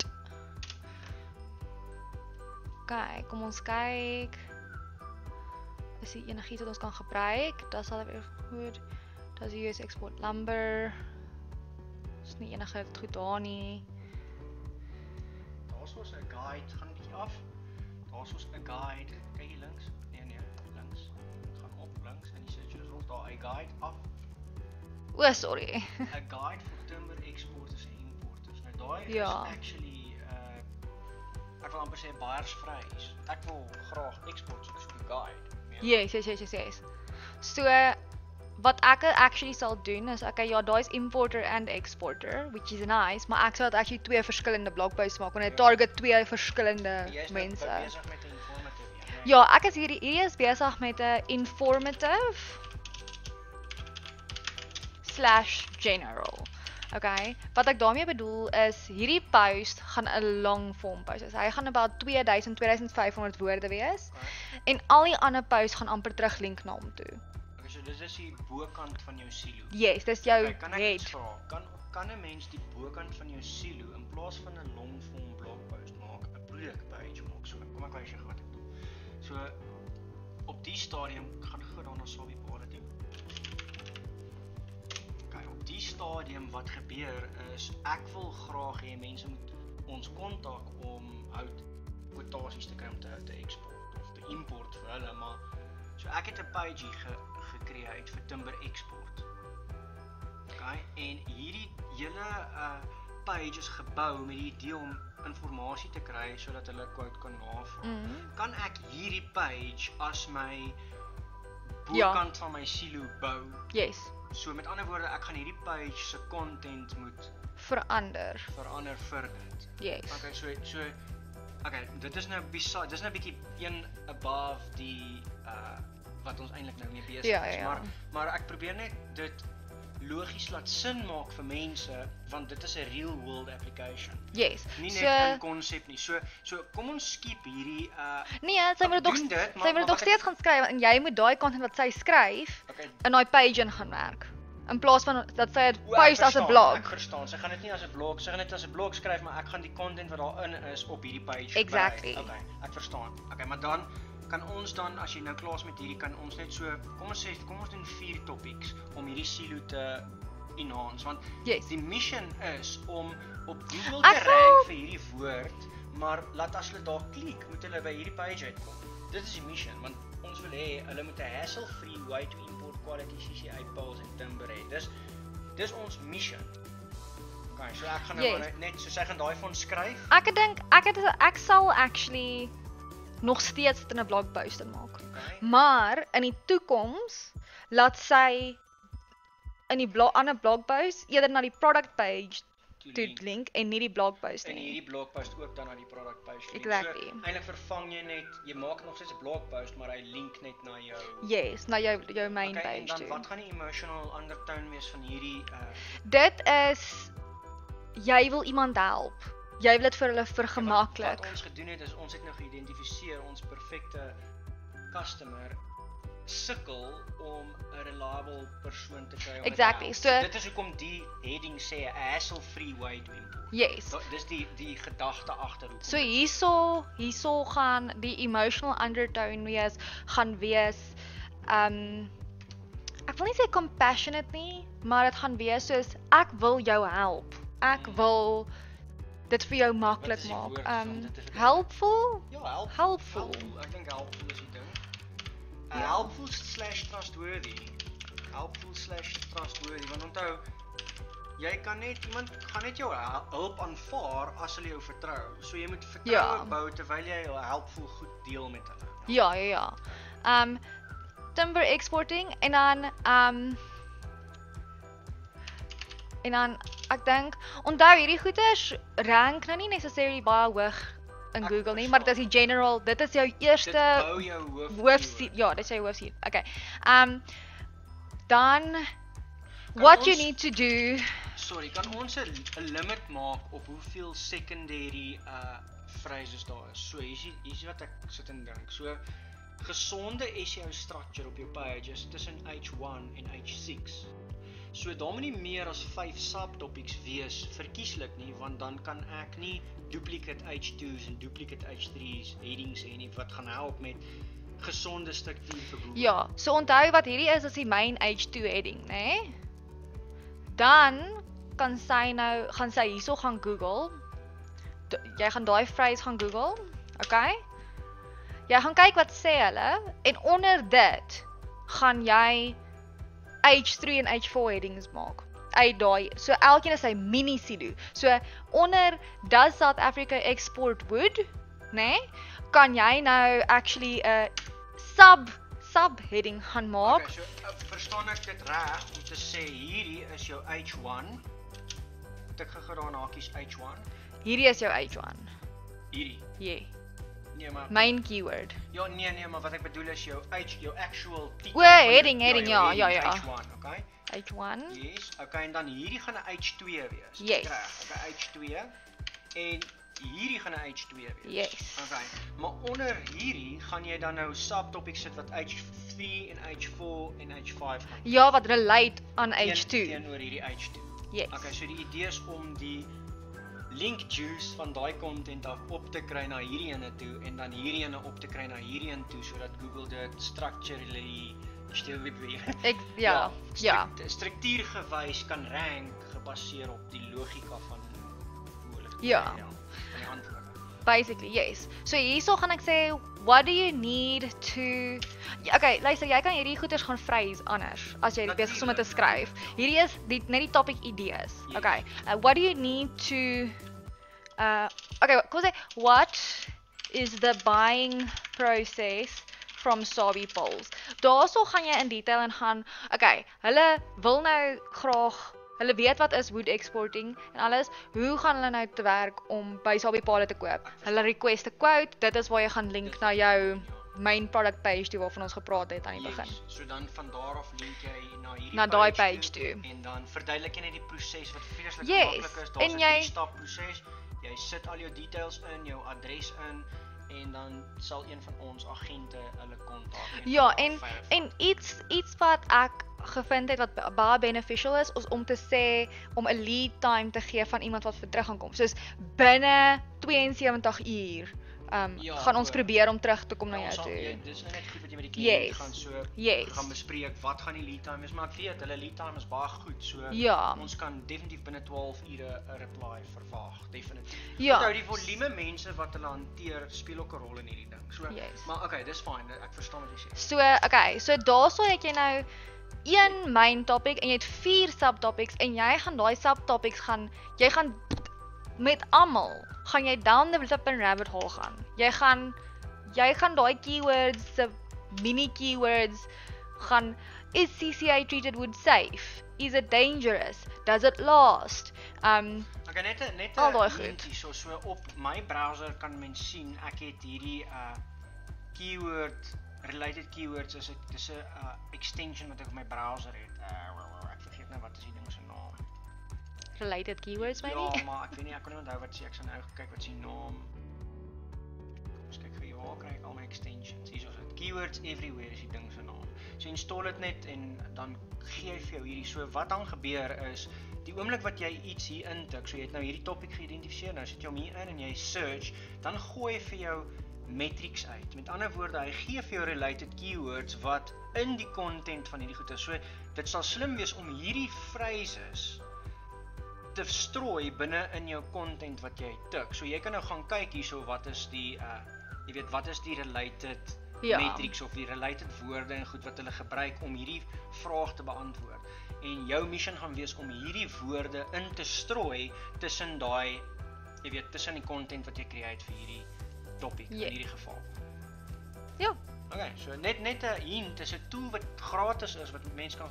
Okay, kom ons kyk. Is die enigiets wat ons kan gebruik? Dat sal weer goed. Dat is U S export lumber. Is nie enige goed daar nie.
Daar's ons 'n guide, gaan 'n bietjie af. Daar's ons 'n guide. Kyk hier links. Nee nee, links. Dit gaan op links in die search results daar 'n guide af.
O, sorry.
'n Guide vir timber exporters en importers. Nou daai
Ja.
is actually uh ek wil amper sê buyersvry. Ek wil graag export soek soek 'n guide.
Yes, yes, yes, yes, yes. So wat ek actually sal doen is okay, ja, daai is importer and exporter, which is nice, maar ek sal dit actually twee verskillende blogposts maak want dit target twee verskillende
Jy is
mense.
nou besig met 'n informative een.
Ja, ek is hierdie hierdie is besig met 'n informative slash general. Okay, wat ek daarmee bedoel is hierdie post gaan 'n long form post wees. Hy gaan about two thousand to twenty-five hundred woorde wees. En al die ander posts gaan amper teruglink na hom toe.
Okay, so dis is die bokant van jou silo.
Yes, dis jou
Okay, kan ek
head.
iets vra? Kan kan 'n mens die bokant van jou silo in plaas van 'n long form blogpost maak, 'n product page maak? So, kom ek wys jou wat ek doen. So op die stadium gaan gou daarna Sabi Pale toe. Okay, op die stadium wat gebeur is ek wil graag hê mense moet ons kontak om out kwotasies te kry om te, te export of te import vir hulle, maar so ek het 'n page ge, gecreate vir timber export. Okay, en hierdie hele uh, page is gebou met die idee om informasie te kry sodat hulle quote kan navra.
Mm.
Kan ek hierdie page as my
Ja.
bokant van my silo bou?
Yes,
So met ander woorde, ek gaan hierdie page se content moet
verander.
verander vir dit.
Yes.
Okay, so so okay, dit is nou beside, dis nou bietjie een above die uh wat ons eintlik nou mee besig
Ja,
is,
ja, ja.
maar maar ek probeer net dit logies laat sin maak vir mense want dit is 'n real world application.
Yes.
Nie
So
net 'n konsep nie. So so kom ons skip hierdie uh
nee, sy moet dit nog
doen dit, maar-
sy moet
maar
dit nog
wat ek-
steeds gaan skryf en jy moet daai content wat sy skryf
okay,
in daai page in gaan werk. In plaas van dat sy dit
O, ek
post as 'n
verstaan,
blog.
Ek verstaan. Sy gaan dit nie as 'n blog, sy gaan dit as 'n blog skryf, maar ek gaan die content wat daarin is op hierdie page
Exactly.
kry. Okay, ek verstaan. Okay, maar dan kan ons dan as jy nou klaar is met hierdie kan ons net so kom ons sê kom ons doen vier topics om hierdie silo te enhance want
Yes.
die mission is om op Google
Ek
te
sal-
rank vir hierdie woord, maar laat as hulle daar klik, moet hulle by hierdie page uitkom. Dit is die mission want ons wil hê hulle moet 'n hassle-free way to import quality C C I poles en timber hê. Dis dis ons mission. Okay, so ek gaan nou
Yes.
maar net so sy gaan daai van skryf.
Ek dink ek het ek sal actually nog steeds dit in 'n blogpost maak.
Okay.
Maar in die toekoms laat sy in die blog ander blogpost eerder na die product page
To
toe
link.
link en nie die blogpost
En
nie.
hierdie blogpost ook dan na die product page link.
Exactly.
So eintlik vervang jy net jy maak nog steeds 'n blogpost, maar hy link net na jou.
Yes, na jou jou main
Okay, en
page
dan
toe.
wat gaan die emotional undertone wees van hierdie uh
Dit is jy wil iemand help. Jy wil dit vir hulle vergemaklik.
Wat ons gedoen het is ons het nou geïdentifiseer ons perfekte customer sukkel om 'n reliable persoon te kry om dit te
Exactly,
help.
so-
dit is hoekom die heading sê 'n hassle-free way to import.
Yes.
Da- Dis die die gedagte agter hoekom.
So hierso hierso gaan die emotional undertone wees gaan wees um ek wil nie sê compassionate nie, maar dit gaan wees soos ek wil jou help. Ek
Mm.
wil dit vir jou
Wat
maklik
is die
maak.
woord om
Um
dit te verduidelik?
helpful?
Ja, help,
helpful.
helpful. Ek dink helpful is die ding. Uh,
Ja.
Helpful slash trustworthy. Helpful slash trustworthy. Want onthou, jy kan net iemand gaan net jou hel- hulp aanvaar as hulle jou vertrou. So jy moet vertroue
Ja.
bou terwyl jy jou helpful goed deel met hulle.
Ja, ja, ja. Um timber exporting en dan um en dan ek dink onthou hierdie goeders rank nou nie necessarily baie hoog in
Ek
Google nie,
verstaan.
maar dit is die general, dit is jou
Dit
eerste
bou jou hoof.
hoofsien, ja, dit is jou hoofsien. Okay. Um dan what you
ons-
need to do.
Sorry, kan ons 'n 'n limit maak op hoeveel secondary uh phrases daar is? So hier's die- hier's wat ek sit en dink. So gesonde S E O structure op jou page is tussen H one en H six. So daar moet nie meer as vyf subtopics wees verkieslik nie, want dan kan ek nie duplicate H twos en duplicate H threes headings hê nie wat gaan help met gesonde struktuur vir Google.
Ja, so onthou wat hierdie is is die main H two heading, né? Nee? Dan kan sy nou gaan sy hierso gaan Google. D jy gaan daai phrase gaan Google, okay? Jy gaan kyk wat sê hulle en onder dit gaan jy H three en H four headings maak. Uit daai, so elkeen is sy mini silo. So onder does South Africa export wood, né? Nee, kan jy nou actually 'n sub sub heading gaan maak.
Okay, so uh, verstaan ek dit reg om te sê hierdie is jou H one. Tik gou daar na hakies H one.
Hierdie is jou H one.
Hierdie.
Yeah.
Nee, maar
Main keyword.
ja, nee nee, maar wat ek bedoel is jou H jou actual titel.
O,
van jou-
heading, heading,
jou
ja, ja,
heading
ja.
is H one, okay?
H one.
Yes, okay, en dan hierdie gaan 'n H two wees.
Yes.
Reg, okay, H two en hierdie gaan 'n H two wees.
Yes.
Okay. Maar onder hierdie gaan jy dan nou subtopics sit wat H three en H four en H five gaan.
Ja, wat relate aan H
Teen-
two.
Teenoor hierdie H two.
Yes.
Okay, so die idee is om die link juice van daai content af op te kry na hierdie ene toe en dan hierdie ene op te kry na hierdie een toe sodat Google dit structurally stil weer.
Ek ja, ja.
stru- Struktuurgewys kan rank gebaseer op die logika van hoe hulle dit
Ja.
doen, van die antwoorde.
Basically, yes. So hierso gaan ek sê, what do you need to ja, okay, luister, jy kan hierdie goeders gaan phrase anders as jy besig is om dit te skryf. Hierdie is die net die topic ideas.
Yes.
Okay. Uh, what do you need to uh okay, kom ons sê what is the buying process from Sabi polls. Daarso gaan jy in detail en gaan, okay, hulle wil nou graag Hulle weet wat is wood exporting en alles. Hoe gaan hulle nou te werk om by Sabi pale te koop? Hulle request 'n quote. Dit is waar jy gaan link na jou main product page toe waarvan ons gepraat het aan die begin.
Yes, so dan van daar af link jy na hierdie
Na daai page toe.
en dan verduidelik jy net die proses wat vreeslik
Yes,
maklik is.
en
Daar's 'n
jy-
drie-stap proses. Jy sit al jou details in, jou adres in en dan sal een van ons agente hulle kontak.
Ja, en en iets iets wat ek gevind het wat ba- baie beneficial is, is om te sê om 'n lead time te gee van iemand wat vir terug gaan kom. Soos binne twee en sewentig uur um
Ja,
gaan ons
o.
probeer om terug te kom na
Ja, ons
jou
sal- jy-
toe.
Dis nou net goed wat jy met die kliënt
Yes.
gaan so
Yes.
gaan bespreek wat gaan die lead time is, maar ek weet hulle lead time is baie goed. So
Ja.
ons kan definitief binne twaalf ure 'n reply verwag, definitief.
Ja.
Onthou die volume mense wat hulle hanteer speel ook 'n rol in hierdie ding. So
Yes.
maar okay, dis fine. Ek verstaan wat jy sê.
So, okay, so daarso het jy nou een main topic en jy het vier subtopics en jy gaan daai subtopics gaan jy gaan met almal gaan jy down the flipping rabbit hole gaan. Jy gaan jy gaan daai keywords se mini keywords gaan is C C A treated wood safe? Is it dangerous? Does it last? Um
Okay, net 'n net 'n
Al daai
hint
goed.
hierso, so op my browser kan mens sien ek het hierdie uh keyword related keywords is 'n dis 'n uh, extension wat ek op my browser het. Uh, ek vergeet nou wat is die ding se naam.
related keywords maybe?
Ja, maar ek weet nie, ek kan nie onthou wat sê ek sal nou kyk wat sy naam. Kom ons kyk gou hier, waar kry ek al my extensions? Hier is dit. Keywords everywhere is die ding se naam. So install dit net en dan gee hy vir jou hierdie. So wat dan gebeur is die oomblik wat jy iets hier intik, so jy het nou hierdie topic geïdentifiseer, nou sit jy hom hier in en jy search, dan gooi hy vir jou metrics uit. Met ander woorde, hy gee vir jou related keywords wat in die content van hierdie goed is. So dit sal slim wees om hierdie phrases te strooi binne in jou content wat jy tik. So jy kan nou gaan kyk hierso wat is die uh jy weet wat is die related
Ja.
metrics of die related woorde en goed wat hulle gebruik om hierdie vraag te beantwoord. En jou mission gaan wees om hierdie woorde in te strooi tussen daai jy weet tussen die content wat jy create vir hierdie topic
Ja.
in hierdie geval.
Ja.
Okay, so net net 'n hint, is 'n tool wat gratis is wat mense kan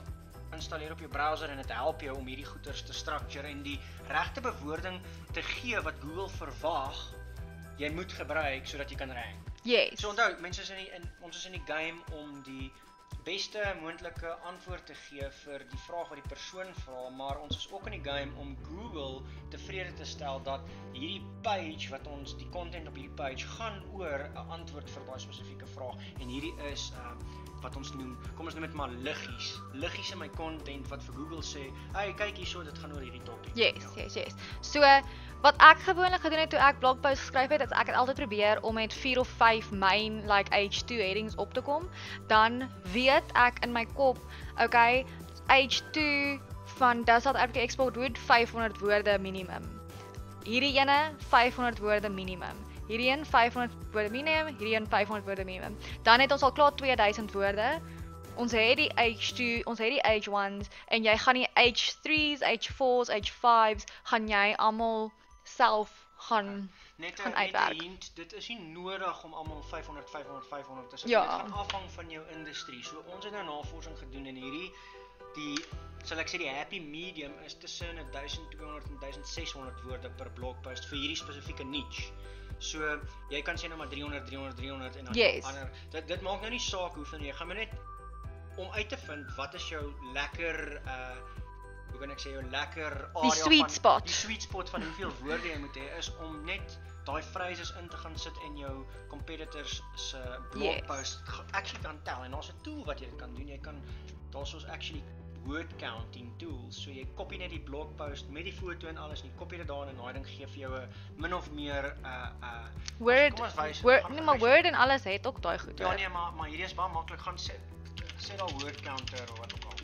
installeer op jou browser en dit help jou om hierdie goeders te structure en die regte bewoording te gee wat Google verwag jy moet gebruik sodat jy kan rank.
Yes.
So onthou, mense is in die, in, ons is in die game om die beste moontlike antwoord te gee vir die vraag wat die persoon vra, maar ons is ook in die game om Google tevrede te stel dat hierdie page wat ons, die content op hierdie page gaan oor 'n antwoord vir daai spesifieke vraag en hierdie is uh, wat ons noem, kom ons noem dit maar liggies. Liggies in my content wat vir Google sê, hey, kyk hierso, dit gaan oor hierdie topic.
Yes, yes, yes. So, wat ek gewoonlik gedoen het toe ek blogposts geskryf het, is ek het altyd probeer om met vier of vyf main like H two headings op te kom. Dan weet ek in my kop, okay, H two van Does South Africa Export Wood vyfhonderd woorde minimum. Hierdie ene vyfhonderd woorde minimum. Hierdie een vyfhonderd woorde minimum, hierdie een vyfhonderd woorde minimum. Dan het ons al klaar twee duisend woorde. Ons het die H two, ons het die H ones en jy gaan die H threes, H fours, H fives gaan jy almal self gaan
Net
gaan
'n
uitwerk.
hint, dit is nie nodig om almal vyfhonderd, vyfhonderd, vyfhonderd te sit.
Ja.
Dit gaan afhang van jou industrie. So ons het nou navorsing gedoen en hierdie die sal ek sê die happy medium is tussen twaalf honderd en sixteen honderd woorde per blogpost vir hierdie spesifieke niche. So jy kan sê nou maar driehonderd, driehonderd, driehonderd en dan
Yes.
ander. Dit dit maak nou nie saak hoeveel jy gaan maar net om uit te vind wat is jou lekker uh hoe kan ek sê jou lekker area
sweet
van
spot.
die sweet spot van hoeveel woorde jy moet hê is om net daai phrases in te gaan sit in jou competitors se blogpost yes. actually kan tel en daar's 'n tool wat jy dit kan doen. Jy kan daar's ons actually word counting tools. So jy kopie net die blogpost met die foto en alles en jy kopie dit daar en daai ding gee vir jou 'n min of meer 'n uh, uh
Word,
kom ons wys,
word
gaan
nee,
ons
maar
wys.
Word en alles het ook daai goed.
Ja
hoor.
nee, maar maar hierdie is baie maklik. Gaan sê sê daar word counter of wat ook al.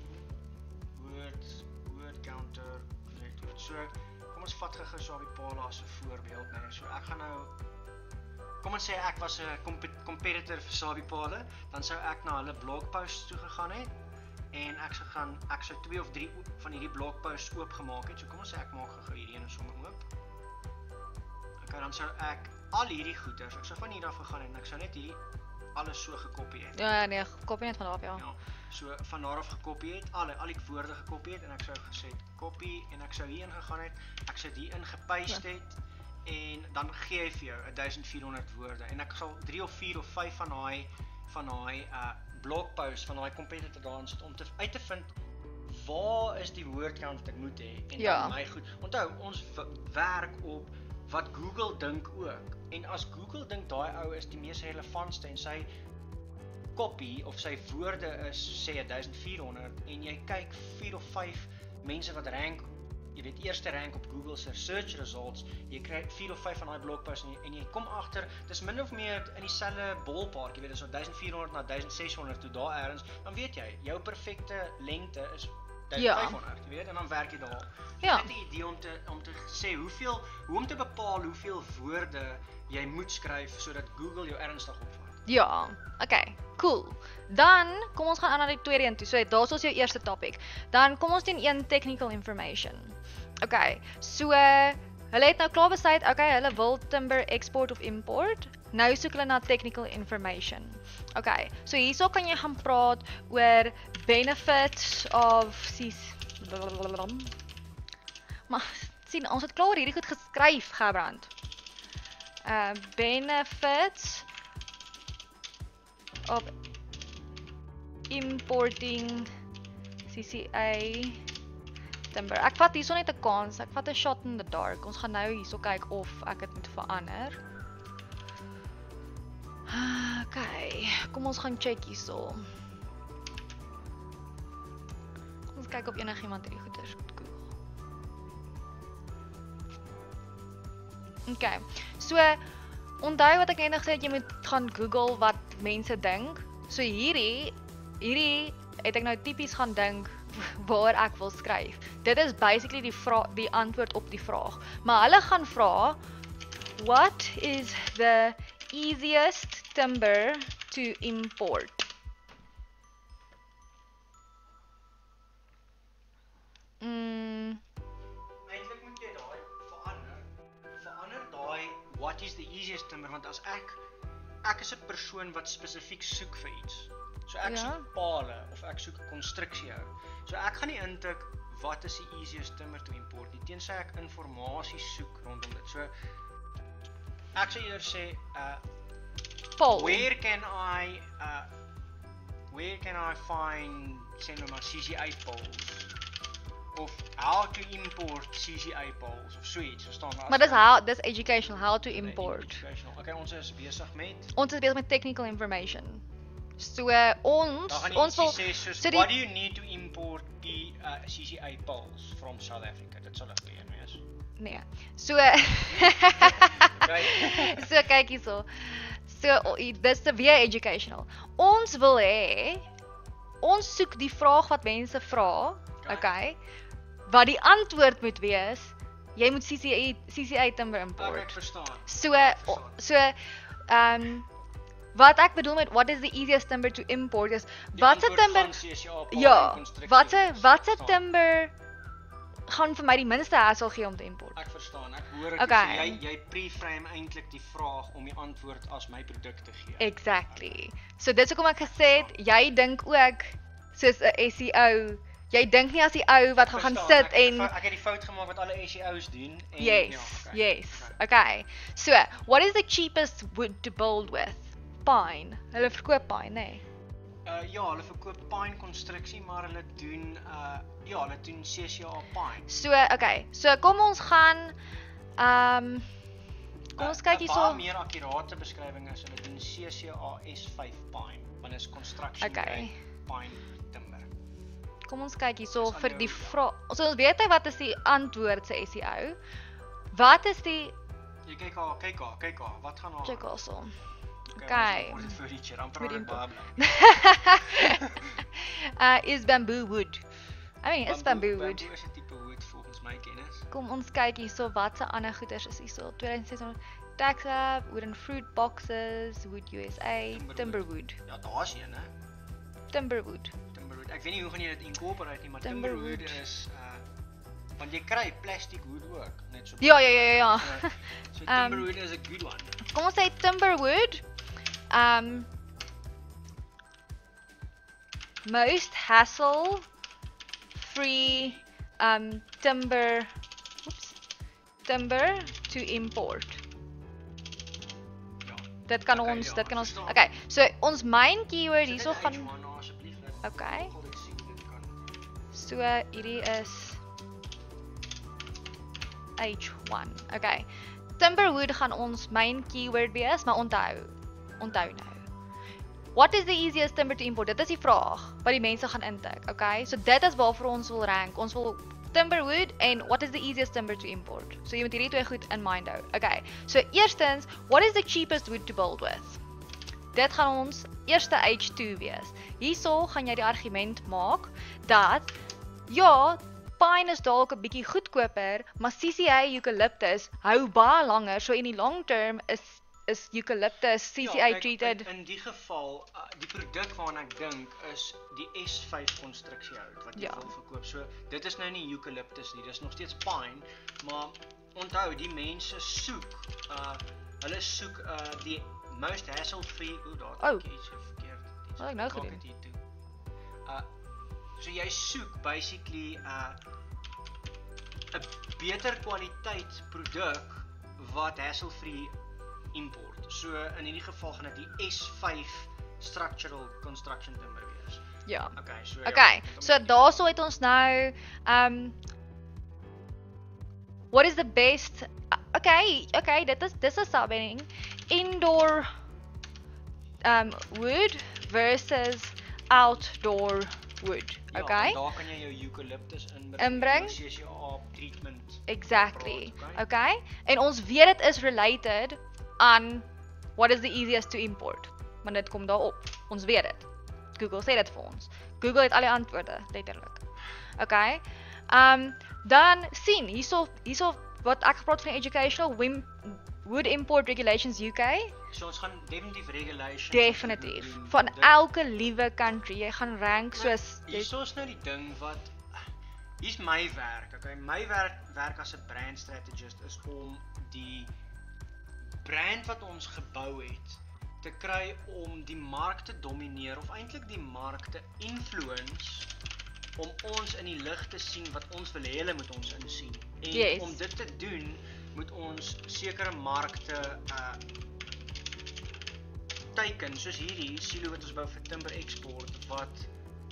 Word word counter net goed. So kom ons vat gou so op die Paula as 'n voorbeeld, nee. So ek gaan nou kom ons sê ek was 'n competitor vir Sabipade, dan sou ek na hulle blogposts toe gegaan het en ek sou gaan ek sou twee of drie van hierdie blogposts oopgemaak het. So kom ons sê ek maak gou hierdie een sommer oop. Okay, dan sou ek al hierdie goeders, ek sou van hier af gegaan en ek sou net hierdie alles so gekopie het.
Ja, nee, kopie net van daar af, ja.
Ja, so van daar af gekopie het, al al die woorde gekopie het en ek sou gesê kopie en ek sou hierin gegaan het, ek sou die in gepaste het en dan gee hy vir jou vierduisend woorde en ek sal drie of vier of vyf van daai van daai uh blogposts van daai competitor daarin sit om te uit te vind waar is die word count wat ek moet hê en
Ja.
dan my goed. Onthou, ons werk op wat Google dink ook. En as Google dink daai ou is die mees relevantste en sy kopie of sy woorde is sê vierduisend en jy kyk vier of vyf mense wat rank, jy weet eerste rank op Google se search results, jy kry vier of vyf van daai blogposts en, en jy kom agter, dis min of meer in dieselfde ballpark, jy weet dis so vierduisend na sixteen toe daar ergens, dan weet jy, jou perfekte lengte is vyfhonderd, jy weet, en dan werk jy daar.
Ja.
Net 'n idee om te om te sê hoeveel hoe om te bepaal hoeveel woorde jy moet skryf sodat Google jou ernstig opvat.
Ja, okay, cool. Dan kom ons gaan aan na die tweede een toe. So daar's ons jou eerste topic. Dan kom ons teen een technical information. Okay, so hulle het nou klaar besluit, okay, hulle wil timber export of import. Nou soek hulle na technical information. Okay, so hierso kan jy gaan praat oor benefits of sis. Maar sien, ons het klaar hierdie goed geskryf, Gebrand. Uh benefits of importing C C A timber. Ek vat hierso net 'n kans. Ek vat 'n shot in the dark. Ons gaan nou hierso kyk of ek dit moet verander. Okay, kom ons gaan check hierso. Kom ons kyk of enigiemand hierdie goeders Google. Okay. So onthou wat ek net gesê het, jy moet gaan Google wat mense dink. So hierdie hierdie het ek nou tipies gaan dink waar ek wil skryf. Dit is basically die vraag, die antwoord op die vraag. Maar hulle gaan vra, what is the easiest timber to import? Mm,
Eintlik moet jy daai verander. Verander daai what is the easiest timber want as ek ek is 'n persoon wat spesifiek soek vir iets. So ek
Ja.
soek pale of ek soek 'n konstruksie hou. So ek gaan nie intik wat is die easiest timber to import nie, tensy ek inligting soek rondom dit. So ek sou eerder sê uh
Paul.
where can I uh where can I find sê nou maar C C A poles of how to import C C A poles of so iets, verstaan jy?
Maar dis how dis educational how to import.
Okay, ons is besig met
Ons is besig met technical information. So uh, ons
Dan gaan jy
ons wil
sê soos
so die-
what do you need to import die uh, C C A poles from South Africa? Dit sal 'n goeie een wees.
nee. So
Right.
so kyk hierso. So o- i- dis te weer educational. Ons wil hê ons soek die vraag wat mense vra,
Okay.
okay? Wat die antwoord moet wees, jy moet C C A C C A timber
Okay,
import.
ek verstaan.
So o- so ehm um, wat ek bedoel met what is the easiest timber to import is
Die
watse
antwoord
timber
van C C A paal
ja,
en konstruksie
watse
is,
watse
verstaan.
timber gaan vir my die minste hassle gee om te import.
Ek verstaan. Ek hoor ek
Okay.
okay. jy jy preframe eintlik die vraag om die antwoord as my produk te gee.
Exactly. So dis hoekom ek gesê het, jy dink ook soos 'n S E O. Jy dink nie as die ou wat gaan gaan
Verstaan,
sit
ek, ek,
en
ek het die fout gemaak wat alle S E O's doen en
yes,
ja, okay.
yes.
Okay.
Okay. So, what is the cheapest wood to build with? Pine. Hulle verkoop pine, nê? Nee?
Uh ja, hulle verkoop pine konstruksie, maar hulle doen uh ja, hulle doen C C A pine.
So, okay. So kom ons gaan ehm um, kom ons kyk
'n
hierso.
baie meer akkurate beskrywing is hulle doen C C A S vyf pine, want dit is construction
Okay.
grade pine timber.
Kom ons kyk hierso
Dis
vir
aan
die
jou, ja.
vraag. So ons weet hy wat is die antwoord se S E O. Wat is die
Jy kyk haar, kyk haar, kyk haar. Wat gaan haar?
check also.
Okay.
Okay.
Ons moet dit vir Richard amper
Moet
aan
import.
baie bly.
uh is bamboo wood. I mean, it's bamboo wood.
Bamboo is 'n tipe wood volgens my kennis.
Kom ons kyk hierso watse ander goeders is hierso. tweeduisend ses honderd Taxa, wooden fruit boxes, wood U S A,
Timberwood.
timberwood.
Ja, daar's een, hè.
Timberwood.
Timberwood. Ek weet nie hoe gaan jy dit incorporate nie, maar
Timberwood.
timberwood is uh want jy kry plastic wood ook, net so.
Ja, ja, ja, ja, ja.
Uh, so
Um,
timberwood is a good one.
Kom ons sê timberwood. Um most hassle free um timber oops, timber to import.
Ja.
Dit kan
Okay,
ons,
ja,
dit kan ons.
verstaan.
Okay, so ons main keyword
Sit
hierso
net
gaan
H one na asseblief. net.
Okay.
Ek wil net sien hoe dit kan.
so hierdie is H one. Okay. Timberwood gaan ons main keyword wees, maar onthou, onthou nou. What is the easiest timber to import? Dit is die vraag wat die mense gaan intik, okay? So dit is waarvoor ons wil rank. Ons wil timberwood en what is the easiest timber to import? So jy moet hierdie twee goed in mind hou. Okay. So eerstens, what is the cheapest wood to build with? Dit gaan ons eerste H two wees. Hierso gaan jy die argument maak dat ja, pine is dalk 'n bietjie goedkoper, maar C C A eucalyptus hou baie langer. So in die long term is is eucalyptus C C A
Ja, kyk,
treated.
In, in die geval, uh, die produk waarna ek dink is die S vyf konstruksiehout wat jy
Ja.
wil verkoop. So dit is nou nie eucalyptus nie, dis nog steeds pine, maar onthou die mense soek uh hulle soek uh die most hassle-free. O, daar
Oh.
het ek iets verkeerd. Iets
Wat heb ik nou
maak
gedoen?
het hier toe. Uh so jy soek basically uh 'n beter kwaliteit produk wat hassle-free import. So in hierdie geval gaan dit die S vyf structural construction timber wees.
Ja.
Okay, so
Okay,
ja,
so daarso het ons nou um what is the best okay, okay, dit is dis is sabbening indoor um wood versus outdoor wood.
ja,
Okay?
Daar kan jy jou eucalyptus inbring.
Inbring.
jou C C A treatment.
Exactly.
praat,
Okay? En ons weet dit is related aan what is the easiest to import. Want dit kom daarop. Ons weet dit. Google sê dit vir ons. Google het al die antwoorde, letterlik. Okay? Um dan sien hierso hierso wat ek gepraat van educational wim, wood import regulations U K.
So ons gaan definitief regulations.
Definitief.
doen.
Van
Dit-
elke liewe country. Jy gaan rank soos
Hierso is nou die ding wat hier's my werk, okay? My werk werk as 'n brand strategist is om die brand wat ons gebou het te kry om die mark te domineer of eintlik die mark te influence om ons in die lig te sien wat ons wil hê hulle moet ons insien. En
Yes.
om dit te doen, moet ons sekere markte uh teiken, soos hierdie silo wat ons bou vir Timber Export, wat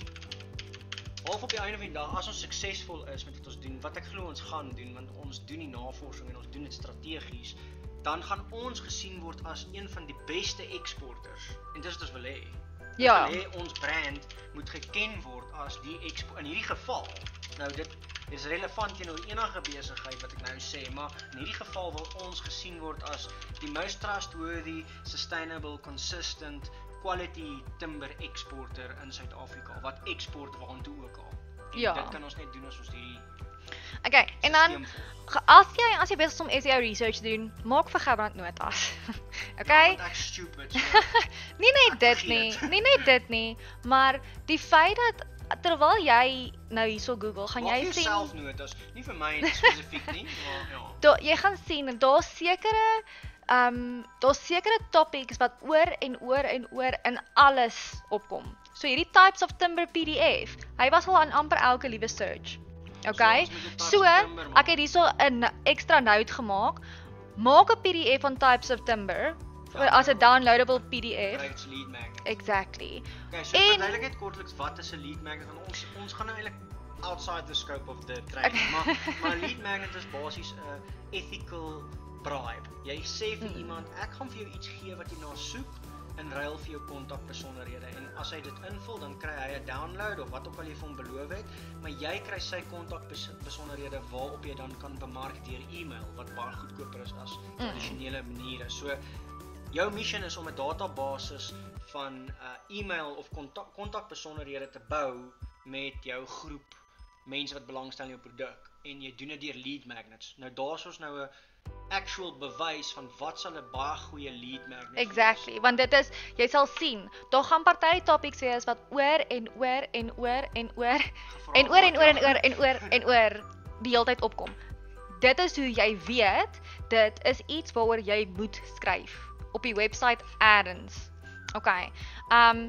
half op die einde van die dag, as ons suksesvol is met wat ons doen, wat ek glo ons gaan doen, want ons doen die navorsing en ons doen dit strategies, dan gaan ons gesien word as een van die beste exporters. En dis wat ons wil hê.
Ja.
Ons wil hê ons brand moet geken word as die expo in hierdie geval. Nou dit is relevant teenoor enige besigheid wat ek nou sê, maar in hierdie geval wil ons gesien word as die most trustworthy, sustainable, consistent, quality timber exporter in Suid-Afrika, wat export waantoe ook al. En
Ja.
dit kan ons net doen as ons hierdie
Okay, en dan
systeem volg.
ge- as jy as jy besig is om S E O research te doen, maak vir Gerbrand notas. Okay?
Ja, want ek's stupid. So.
Nie net dit
Vergeet.
nie, nie net dit nie, maar die feit dat terwyl jy nou hierso Google, gaan
Maak
jy
jouself
sien
notas, nie vir my spesifiek nie, maar ja.
daar jy gaan sien daar's sekere ehm um, daar's sekere topics wat oor en oor en oor in alles opkom. So hierdie types of timber P D F, hy was al aan amper elke liewe search. Okay?
ons moet 'n types
So,
of timber maak.
ek het hierso 'n extra note gemaak. Maak 'n P D F van types of timber vir as 'n downloadable P D F.
Kry dit lead magnet.
Exactly.
Okay, so
En-
verduidelik net kortliks wat is 'n lead magnet? Want ons ons gaan nou eintlik outside the scope of the training,
Okay.
maar maar 'n lead magnet is basies 'n ethical bribe. Jy sê vir
Mm.
iemand, ek gaan vir jou iets gee wat jy na soek in ruil vir jou kontakbesonderhede, en as hy dit invul, dan kry hy 'n download of wat ook al jy vir hom beloof het, maar jy kry sy kontakbesonderhede waarop jy dan kan bemark deur e-mail, wat baie goedkoper is as tradisionele maniere. So jou mission is om 'n database van uh, e-mail of kontak kontakbesonderhede te bou met jou groep mense wat belangstel in jou produk, en jy doen dit deur lead magnets. Nou daar's ons nou 'n actual bewys van wat sal 'n baie goeie lead magnet wees.
Exactly, want dit is jy sal sien, daar gaan party topics wees wat oor en oor en oor en oor
Gevra
en oor en
word,
oor en
ja.
oor en oor en oor die hele tyd opkom. Dit is hoe jy weet, dit is iets waaroor jy moet skryf op die website elders. Okay. Um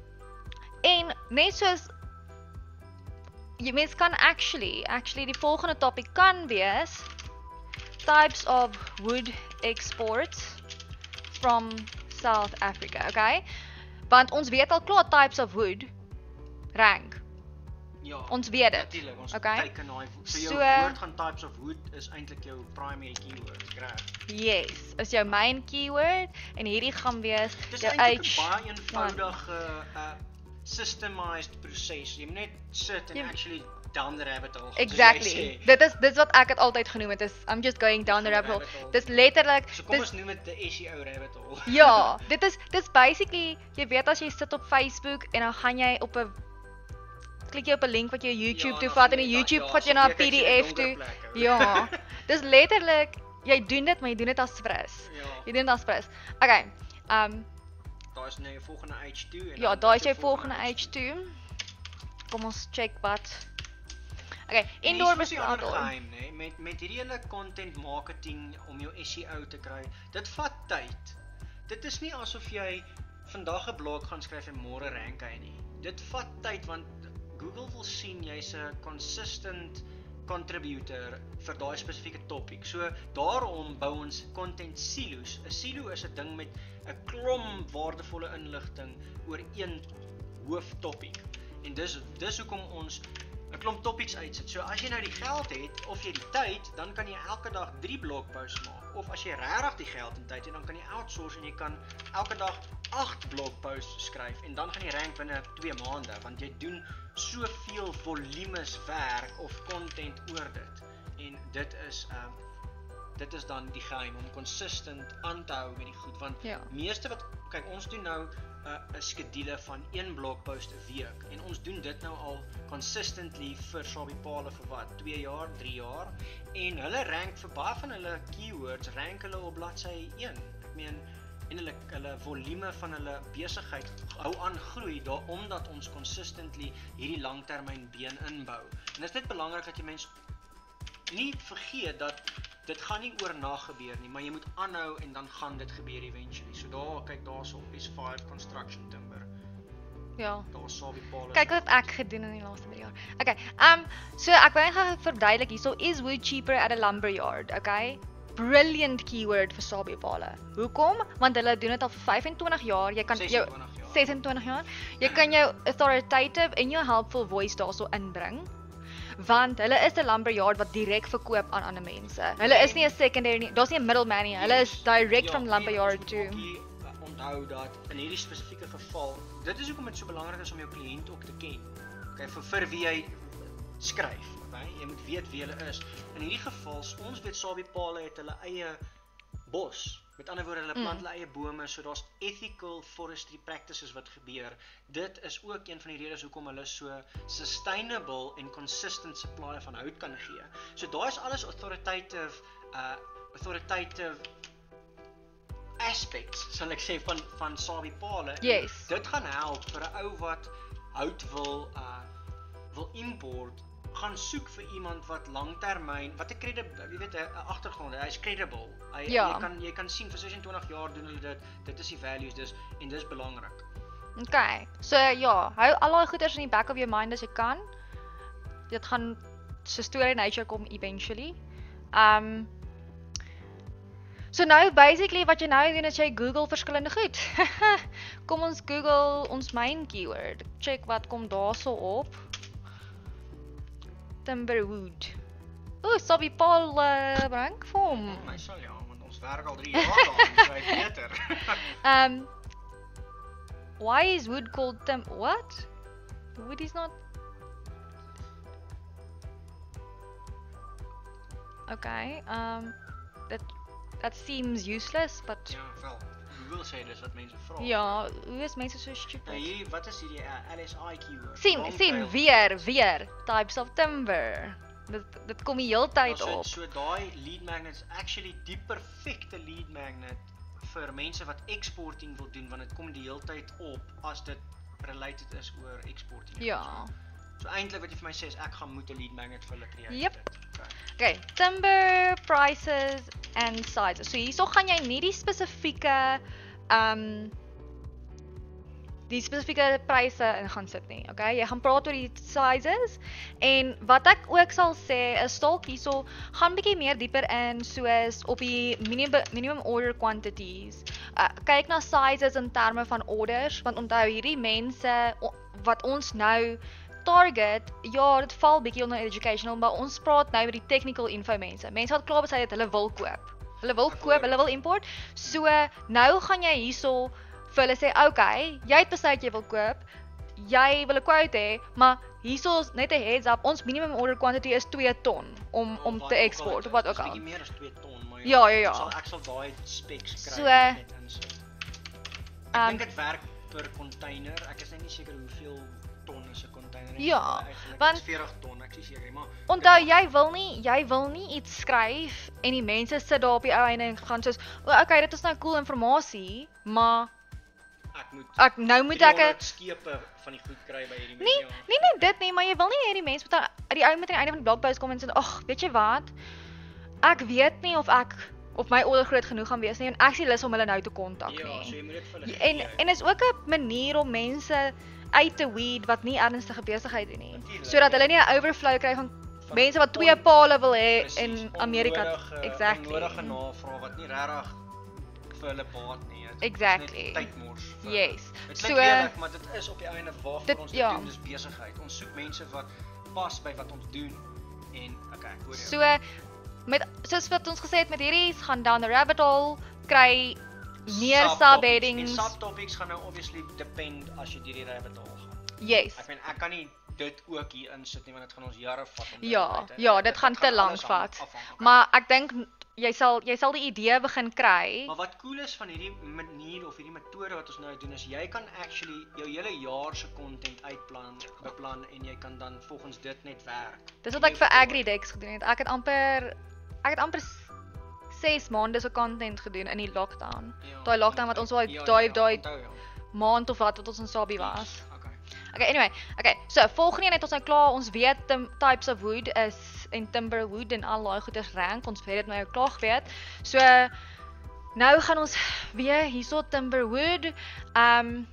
en net soos jy mens kan actually actually die volgende topic kan wees types of wood exports from South Africa, okay? Want ons weet al klaar types of wood rank.
Ja,
Ons weet dit.
Natuurlik, ons
Okay.
kyk in daai so jou
So-
woord gaan types of wood is eintlik jou primary keyword, reg?
Yes, is jou main keyword en hierdie gaan wees
Dis
jou
eintlik 'n
H.
baie eenvoudige uh systemized proses. Jy moet net sit en
Jy-
actually down the rabbit hole. soos jy
Exactly.
sê.
Dit is dis wat ek het altyd genoem het is I'm just going down the rabbit hole.
Rabbit hole.
Dis letterlik
So kom
dis
ons noem dit 'n S E O rabbit hole.
ja, dit is dis basically jy weet as jy sit op Facebook en dan gaan jy op 'n klik jy op 'n link wat jou YouTube
Ja,
toe
dan
vat
gaan
en
jy
die
da-
YouTube
ja,
vat jy
so
na 'n
jy
P
kyk
D
jy
F
die
toe.
donker plekke.
Ja. Dis letterlik jy doen dit maar jy doen dit as fris.
Ja.
Jy doen dit as fris. Okay. Um
Daar is nou jou volgende H twee en
ja,
dan
daar is
jou
jou volgende H twee. Kom ons check wat. Okay,
En
indoor
hier is die ander
bestaan.
geheim, nê, met met hierdie hele content marketing om jou S E O te kry. Dit vat tyd. Dit is nie asof jy vandag 'n blog gaan skryf en môre rank hy nie. Dit vat tyd want Google wil sien jy's 'n consistent contributor vir daai spesifieke topic. So daarom bou ons content silos. 'n Silo is 'n ding met 'n klomp waardevolle inligting oor een hooftopic. En dis dis hoekom ons 'n klomp topics uitsit. So as jy nou die geld het of jy die tyd, dan kan jy elke dag drie blogposts maak. Of as jy regtig die geld en tyd het, dan kan jy outsource en jy kan elke dag agt blogposts skryf en dan gaan jy rank binne twee maande want jy doen soveel volumes werk of content oor dit. En dit is um dit is dan die geheim om consistent aan te hou met die goed want
Ja.
meeste wat kyk ons doen nou 'n uh, 'n skedule van een blogpost 'n week en ons doen dit nou al consistently vir Shopify vir wat twee jaar, drie jaar en hulle rank vir baie van hulle keywords rank hulle op bladsy een. Ek meen en hulle hulle volume van hulle besigheid hou aan groei daar omdat ons consistently hierdie langtermyn been inbou. En dit is net belangrik dat jy mens nie vergeet dat dit gaan nie oornag gebeur nie, maar jy moet aanhou en dan gaan dit gebeur eventually. So So daar, kyk daarso op is vyf construction timber.
Ja.
Daar is Sabie Pale.
Kyk wat ek gedoen in die laaste drie jaar. Okay. Um so ek wou net verduidelik hierso is wood cheaper at a lumber yard, okay? Brilliant keyword vir Sabie Pale. Hoekom? Want hulle doen dit al vir vyf en twintig jaar. Jy kan jou
sesentwintig jaar.
ses en twintig jaar. Jy kan jou authoritative en jou helpful voice daarso inbring. Want hulle is 'n lumber yard wat direk verkoop aan ander mense. Hulle is nie 'n secondary nie. Daar's nie 'n middleman nie. Hulle is direct
Ja,
from lumber
en
yard
ons
to.
moet ook hier, uh, onthou dat in hierdie spesifieke geval, dit is hoekom dit so belangrik is om jou kliënt ook te ken. Okay, vir vir wie jy skryf, okay? Jy moet weet wie hulle is. In hierdie geval, ons weet Sabie Pale het hulle eie bos. Met ander woorde, hulle plant hulle eie bome, so daar's ethical forestry practices wat gebeur. Dit is ook een van die redes hoekom hulle so sustainable en consistent supply van hout kan gee. So daar is alles authoritative uh authoritative aspects, sal ek sê, van van Sabie Pale.
Yes.
Dit gaan help vir 'n ou wat hout wil uh wil import, gaan soek vir iemand wat langtermyn, wat 'n credible, jy weet 'n agtergrond, hy's credible. Hy
Ja.
jy kan jy kan sien vir sesentwintig jaar doen hulle dit. Dit is die values dis en dis belangrik.
Okay. So ja, hou al daai goeders in die back of your mind as jy kan. Dit gaan so story nature kom eventually. Um So nou basically wat jy nou doen is jy Google verskillende goed. Kom ons Google ons main keyword. Check wat kom daarso op. Timberwood. Ooh, Sabie Pale bring vir hom.
My sal ja, want ons werk al drie jaar daar, so hy beter.
Um Why is wood called tim what? Wood is not Okay, um that that seems useless, but
Ja, wel. Google sê dis wat mense vra.
ja, hoe is mense so
Nou
stupid?
hierdie, wat is hierdie uh, L S I keyword?
Sien,
Long
sien
tail.
weer, weer types of timber. Dit dit kom die hele
Ja,
tyd
so,
op.
so daai lead magnet is actually die perfekte lead magnet vir mense wat exporting wil doen, want dit kom die hele tyd op as dit related is oor exporting.
Ja.
So eintlik wat jy vir my sê is ek gaan moet 'n lead magnet vir hulle create.
Yep.
Okay.
Okay, timber prices and sizes. So hierso gaan jy nie die spesifieke um die spesifieke pryse in gaan sit nie. Okay, jy gaan praat oor die sizes en wat ek ook sal sê is dalk hierso gaan bietjie meer dieper in soos op die minimum minimum order quantities. Uh, kyk na sizes in terme van orders want onthou hierdie mense o, wat ons nou target, ja, dit val bietjie onder educational, maar ons praat nou oor die technical info mense. Mense wat klaar besluit het hulle wil koop. Hulle wil koop, hulle wil import. So nou gaan jy hierso vir hulle sê, okay, jy het besluit jy wil koop, jy wil 'n quote hê, maar hierso is net 'n heads up, ons minimum order quantity is twee ton om om
Of
te
wat ook
export
al
of wat
dit
ook
is,
al.
bietjie meer as twee ton, maar
Ja, ja, ja.
Ek sal, ek sal daai specs kry
So,
net insit. Ek
um,
dink dit werk per container. Ek is net nie seker hoeveel ton is 'n container nie.
Ja,
Eigenlijk
want-
is veertig ton, ek is nie seker nie, maar
Onthou jy wil nie jy wil nie iets skryf en die mense sit daar op die ou einde en gaan soos, o, okay, dit is nou cool inligting, maar
ek moet
ek nou moet ek 'n
driehonderd skepe van die goed kry by hierdie
Nee,
mense.
nie net dit nie, maar jy wil nie hê die mense moet aan die ou met aan die einde van die blogpost kom en sê, "Ag, weet jy wat? Ek weet nie of ek of my order groot genoeg gaan wees nie en ek sien lus om hulle nou te kontak
Ja, so
nie."
jy moet dit vir hulle
En
gee.
en is ook 'n manier om mense uit te weed wat nie ernstige besigheid doen nie.
Natuurlijk,
Sodat hulle nie
ja.
'n overflow kry van
Van
mense wat twee
on-
pale wil hê
Presies,
in Amerika.
onnodige-
Exactly.
Onnodige navraag wat nie regtig vir hulle baat nie. Dit is
Exactly.
net tydmors. vir
Yes.
hulle. Dit
So,
klink eerlik, maar dit is op die einde waarvoor
dit-
ons dit
ja.
doen, dis besigheid. Ons soek mense wat pas by wat ons doen en okay, ek hoor jou.
So met soos wat ons gesê het met hierdie gaan down the rabbit hole, kry meer
Subtopics.
subheadings.
En subtopics gaan nou obviously depend as jy deur die rabbit hole gaan.
Yes.
Ek meen ek kan nie dit ook hier insit nie want dit gaan ons jare vat om dit
Ja,
uit te-
ja, dit gaan te lank
alles hang-
vat.
afhang.
Maar ek dink jy sal jy sal die idee begin kry.
Maar wat cool is van hierdie manier of hierdie metode wat ons nou doen is jy kan actually jou hele jaar se content uitplan, beplan en jy kan dan volgens dit net werk.
Dis wat ek vir AgriDex gedoen het. Ek het amper ek het amper ses maande se content gedoen in die lockdown.
Ja,
Daai lockdown wat ons daai
ja,
daai
ja,
daai
onthou, ja.
maand of wat wat ons in Sabie was.
Okay.
Okay, anyway. Okay, so volgende een het ons nou klaar. Ons weet tim, types of wood is en timber wood en al daai goeders rank. Ons weet dit nou klaar geweet. So Nou gaan ons weer hierso Timberwood. Um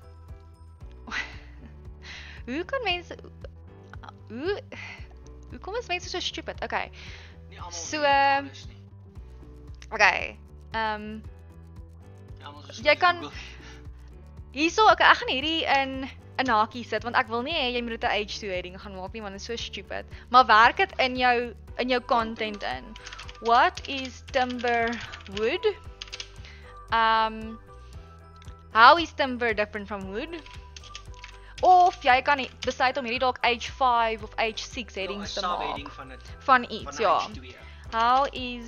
Hoe kan mense hoe hoe kom ons mense so stupid? Okay.
Nie almal
So,
weet
uh,
alles nie.
Okay. Um
Nie almal is
jy
soos
kan-
Google.
hierso okay, ek gaan hierdie in 'n hakie sit want ek wil nie hê jy moet dit 'n H two heading gaan maak nie want dit is so stupid. Maar werk dit in jou in jou content in. What is Timberwood? Um how is timber different from wood? Of jy kan nie- besluit om hierdie dalk H five of H six headings
Ja,
te
'n subheading
maak
van dit
van
van
iets, ja.
H twee.
How is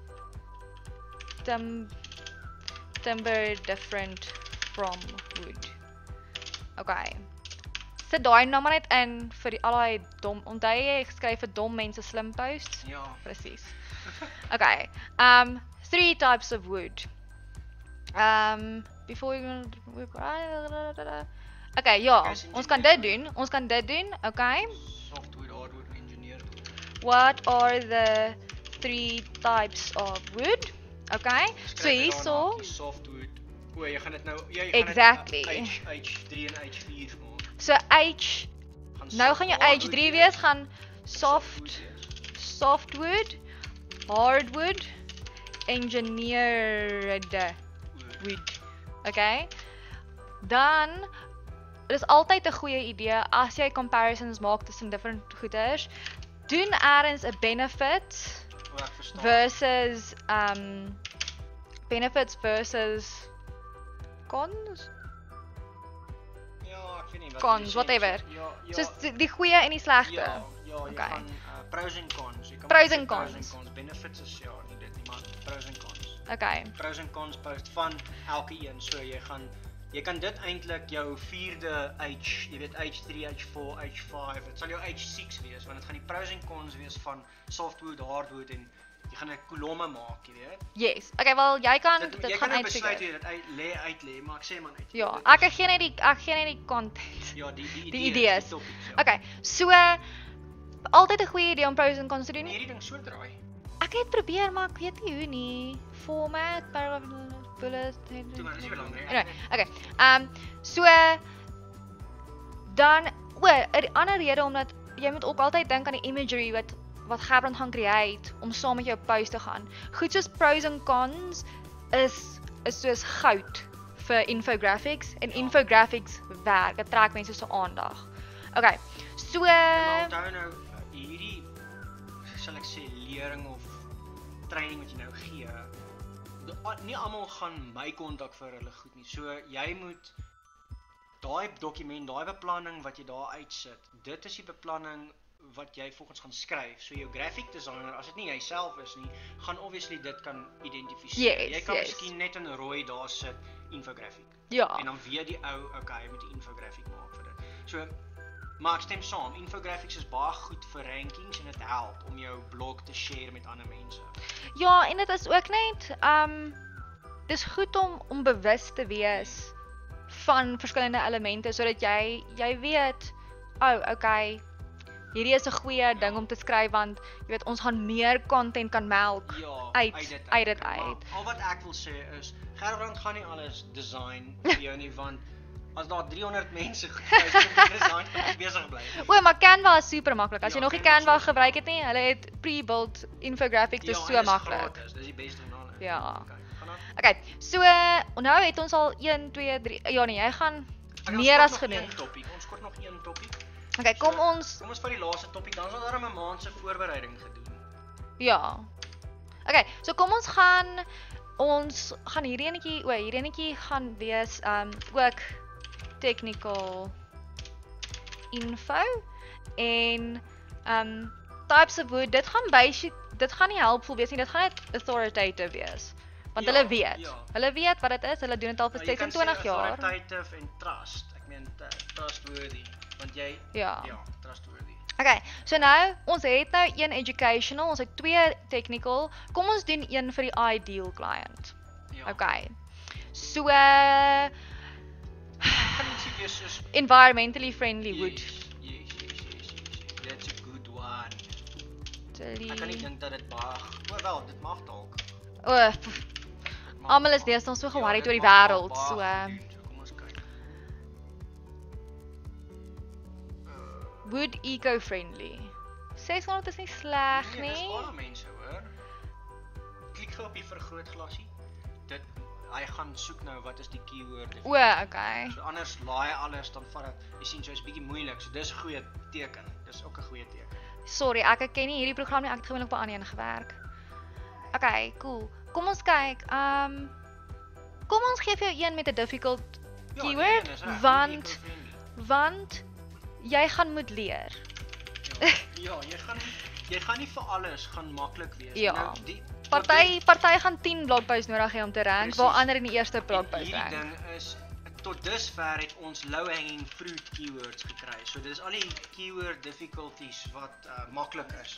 tim timber different from wood? Okay. Sit daai nou maar net in vir die al daai dom onthou jy geskryf vir dom mense slim posts?
Ja.
Presies. Okay. Um three types of wood. Um before you Okay, ja,
Guys,
ons kan dit doen. Ons kan dit doen. Okay.
Softwood, hardwood, engineered wood.
What are the three types of wood? Okay. So
Skryf jy daar in
hierso
hakies, softwood. O, jy gaan dit nou ja, jy
Exactly.
gaan dit uh, H H3 en H vier maak.
so H
Gaan
nou
soft
gaan jou
hardwood
H three wees, gaan soft
wees.
softwood, hardwood, engineered
Wood.
wood. Okay? Dan dit is altyd 'n goeie idee as jy comparisons maak tussen different goeders. Doen eers 'n benefit
O, ek verstaan.
versus um benefits versus cons.
Ja, ek weet nie wat
Cons,
jy sê.
whatever.
Ja, ja.
Soos die, die goeie en die slegte.
Ja, ja, jy
Okay.
gaan uh, pros en cons. Jy kan
Pros
sê
en
pros
cons.
en cons. Benefits is ja, nie dit nie, maar pros en cons.
Okay.
Pros en cons post van elke een. So jy gaan jy kan dit eintlik jou vierde H, jy weet H three, H four, H five. Dit sal jou H six wees want dit gaan die pros en cons wees van softwood, hardwood en jy gaan 'n kolomme maak, jy weet.
Yes. Okay, wel jy kan
Dit,
dit
jy
gaan
kan nou besluit
uitfigure.
hoe jy dit uit lê uit lê, maar ek sê maar net.
Ja,
dit
ek
is-
gee net die ek gee net die content.
ja, die die,
die
idees,
idees.
die topics, ja.
Okay, so altyd 'n goeie idee om pros en cons te doen.
Nee, hierdie ding so draai.
Ek het probeer, maar ek weet nie hoe nie. Format, paragraph, bullet.
Toe maar, dis nie belangrik.
Anyway, okay. Um so dan o, 'n ander rede omdat jy moet ook altyd dink aan die imagery wat wat Gerbrand gaan create om saam met jou post te gaan. Goed soos pros en cons is is soos goud vir infographics en
Ja.
infographics werk. Dit trek mense se aandag. Okay. So
Maar onthou nou hierdie sal ek sê lering of training wat jy nou gee. da- Nie almal gaan my kontak vir hulle goed nie. So jy moet daai dokument, daai beplanning wat jy daar uitsit, dit is die beplanning wat jy volgens gaan skryf. So jou graphic designer, as dit nie jouself is nie, gaan obviously dit kan identifiseer.
Yes,
jy kan
yes.
miskien net in rooi daar sit infographic.
ja.
En dan weet die ou, okay, jy moet 'n infographic maak vir dit. So maar ek stem saam, infographics is baie goed vir rankings en dit help om jou blog te share met ander mense.
Ja, en dit is ook net um dis goed om om bewus te wees van verskillende elemente sodat jy jy weet, oh, okay, hierdie is 'n goeie ding om te skryf want jy weet ons gaan meer content kan melk.
Ja,
Uit-
uit dit
uit dit
Maar
uit.
al wat ek wil sê is, Gerbrand gaan nie alles design vir jou nie, want as daar driehonderd mense kyk op die design, gaan jy besig bly.
O, maar Canva is super maklik. As jy
Ja,
nog nie
Canva is
Canva
super
gebruik het nie, hulle het pre-built infographics, dis
Ja,
so
en dis
maklik.
gratis, dis die beste van alles.
Ja.
Okay, gaan aan.
Okay, so nou het ons al een, twee, drie. Ja nee, jy gaan
Ek, ons
meer
kort
as
nog
genoeg.
een topic. Ons kort nog een topic.
Okay, kom
So,
ons
Kom ons vat die laaste topic, dan is daar 'n maand se voorbereiding gedoen.
ja. Okay, so kom ons gaan ons gaan hierdie enetjie, o, hierdie enetjie gaan wees um ook technical info en um types of wood. Dit gaan basic, dit gaan nie helpful wees nie. Dit gaan net authoritative wees. Want
Ja,
hulle weet.
ja.
Hulle weet wat dit is. Hulle doen dit al vir
Nou, jy kan
sesentwintig
sê
jaar.
authoritative en trust. Ek meen uh, trustworthy, want jy
Ja.
ja, trustworthy.
Okay, so nou, ons het nou een educational, ons het twee technical. Kom ons doen een vir die ideal client.
Ja.
Okay. So uh,
Gaan ietsie wees soos
environmentally friendly wood.
Yes, yes, yes, yes, yes. That's a good one.
Totally.
Ek kan nie dink dat dit baie, o wel, dit mag dalk.
O, pff, almal is deesdae so ge-worried oor die wêreld, so
Kom ons kyk.
wood eco-friendly. ses honderd is nie sleg
Nee, dis
nie.
baie mense hoor. Klik gou op die vergrootglasie. Dit hy gaan soek nou wat is die keyword.
O, okay.
So anders laai alles dan vat dit. Jy sien so is bietjie moeilik. So dis 'n goeie teken. Dis ook 'n goeie teken.
Sorry, ek ken nie hierdie program nie. Ek het gewoonlik by ander een gewerk. Okay, cool. Kom ons kyk. Um kom ons gee vir jou een met 'n difficult
Ja,
keyword
nee, dis reg,
want
eco-friendly.
want jy gaan moet leer.
Ja, ja, jy gaan jy gaan nie vir alles gaan maklik wees.
Ja.
Nou die
Party party gaan tien blogposts nodig hê om te rank,
Precies.
waar ander in die eerste blogpost
hierdie
rank.
ding is tot dusver het ons low hanging fruit keywords gekry. So dit is al die keyword difficulties wat uh, maklik is.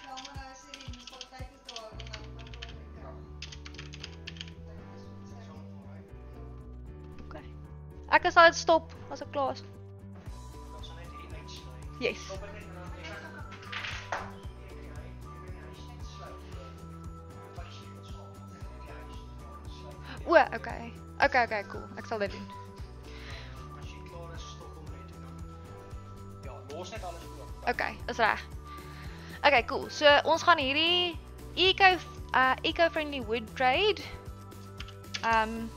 Okay. Ek sal dit stop as ek klaar is.
Ons sal net hierdie uitsny.
Yes.
Stop dit net en dan jy gaan
O, okay. Okay, okay, cool. Ek sal dit doen.
as jy klaar is stop hom net en dan ja, los net alles oop.
Okay, is reg. Okay, cool. So ons gaan hierdie eco uh eco-friendly wood trade um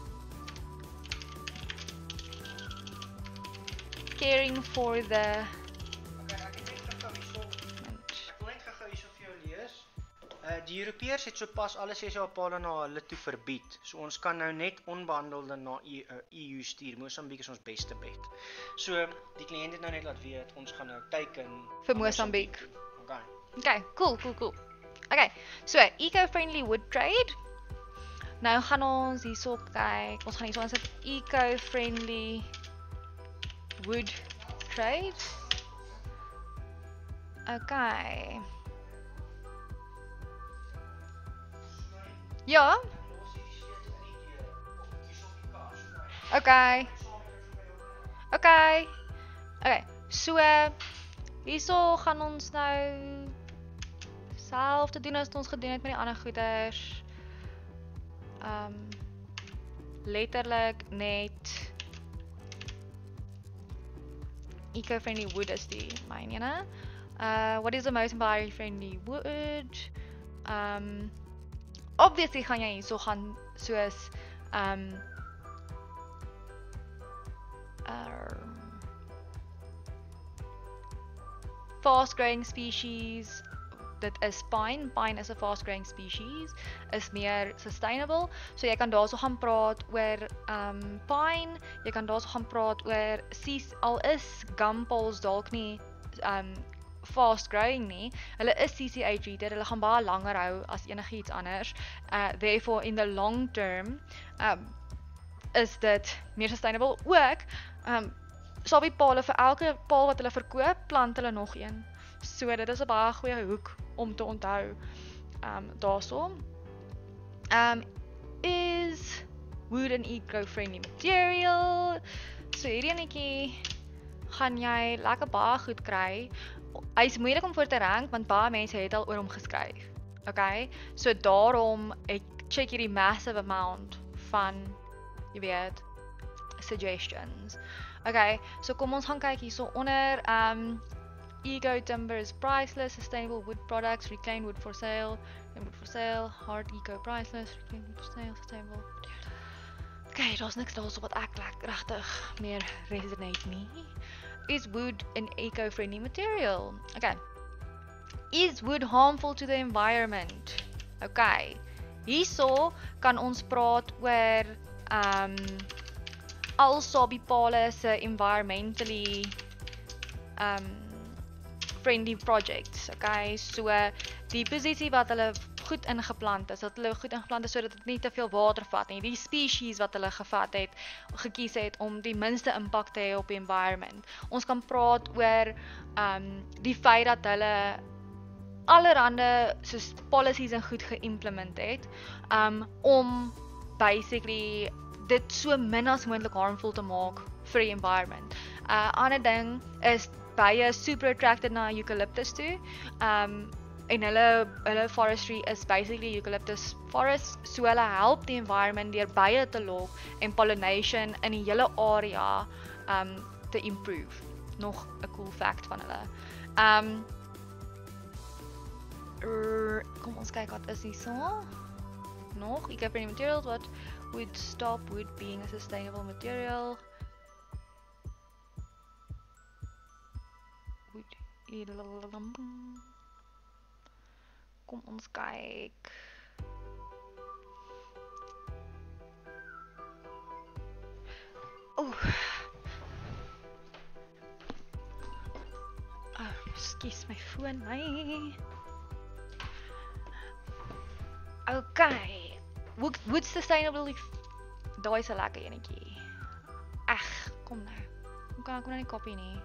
caring for the
Okay, ek het net gou hierso. Ek wil net gou hierso vir jou lees. Uh die Europeërs het sopas alle C C A-pale na hulle toe verbied. So ons kan nou net onbehandelde na E U stuur. Mosambiek is ons beste bet. So die kliënt het nou net laat weet ons gaan nou teiken
vir Mosambiek.
Okay.
Okay, cool, cool, cool. Okay, so eco-friendly wood trade. Nou gaan ons hierso kyk. Ons gaan hierso insit eco-friendly wood trade. Okay. Ja. Okay. Okay. Okay. So hierso gaan ons nou selfde doen as ons gedoen het met die ander goeders. Um letterlik net eco-friendly wood is die myn ene. Uh what is the most environmentally friendly wood? Um obviously gaan jy hierso gaan soos um uh, fast growing species. Dit is pine. Pine is a fast growing species. Is meer sustainable. So jy kan daarso gaan praat oor um pine. Jy kan daarso gaan praat oor seas al is gum poles dalk nie um fast growing nie. Hulle is C C A treated. Hulle gaan baie langer hou as enigiets anders. Uh therefore in the long term um is dit meer sustainable. Ook um sabiepale vir elke paal wat hulle verkoop, plant hulle nog een. So dit is 'n baie goeie hoek om te onthou. Um daarso. Um is wood an eco-friendly material? So hierdie enetjie gaan jy lekker baie goed kry. Hy's moeilik om voor te rank want baie mense het al oor hom geskryf. Okay? So daarom ek check hierdie massive amount van jy weet suggestions. Okay, so kom ons gaan kyk hierso onder um eco timber is priceless, sustainable wood products, reclaimed wood for sale, reclaimed wood for sale, hard eco priceless, reclaimed wood for sale, sustainable. Okay, daar's niks daarso wat ek regtig meer resonate nie. Is wood an eco-friendly material? Okay. Is wood harmful to the environment? Okay. Hierso kan ons praat oor um al sabiepale se environmentally um friendly projects. Okay, so die posisie wat hulle goed ingeplant is, dat hulle goed ingeplant is sodat dit nie te veel water vat nie. Die species wat hulle gevat het, gekies het om die minste impak te hê op die environment. Ons kan praat oor um die feit dat hulle allerhande soos policies en goed geïmplement het um om basically dit so min as moontlik harmful te maak vir die environment. 'n uh, ander ding is baie super attracted na eucalyptus toe. Um en hulle hulle forestry is basically eucalyptus forest, so hulle help die environment deur bye te lok en pollination in die hele area um te improve. Nog 'n cool fact van hulle. Um er, kom ons kyk wat is hier so. Nog, ek heb any materials what would stop wood being a sustainable material. Wood. Kom ons kyk. Oh. Oh, excuse my foon my. Okay. Wood, wood sustainability. Daai is 'n lekker enetjie. Ag, kom nou. Hoe kan ek nou nie kopie nie?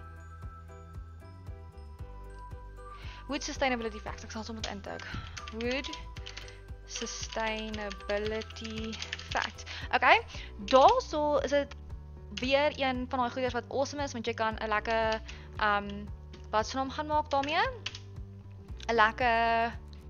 Wood sustainability facts. Ek sal sommer intik. Wood sustainability facts. Okay. Daarso is dit weer een van daai goeders wat awesome is, want jy kan 'n lekker um wat se naam gaan maak daarmee? 'n Lekker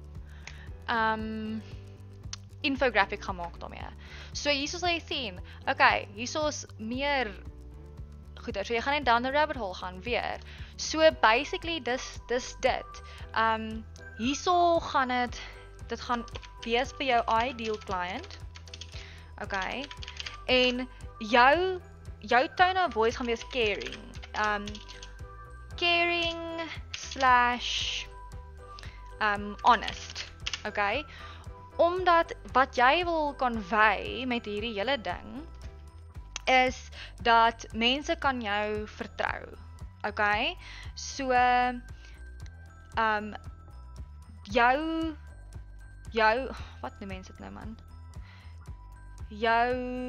um infographic gaan maak daarmee. So hierso sal jy sien. Okay, hierso is meer goeders. So jy gaan net down the rabbit hole gaan weer. So basically dis dis dit. Um hierso gaan dit dit gaan wees vir jou ideal client. Okay. En jou jou tone of voice gaan wees caring. Um caring slash um honest. Okay? Omdat wat jy wil convey met hierdie hele ding is dat mense kan jou vertrou. Okay? So um jou jou wat noem mense dit nou man? Jou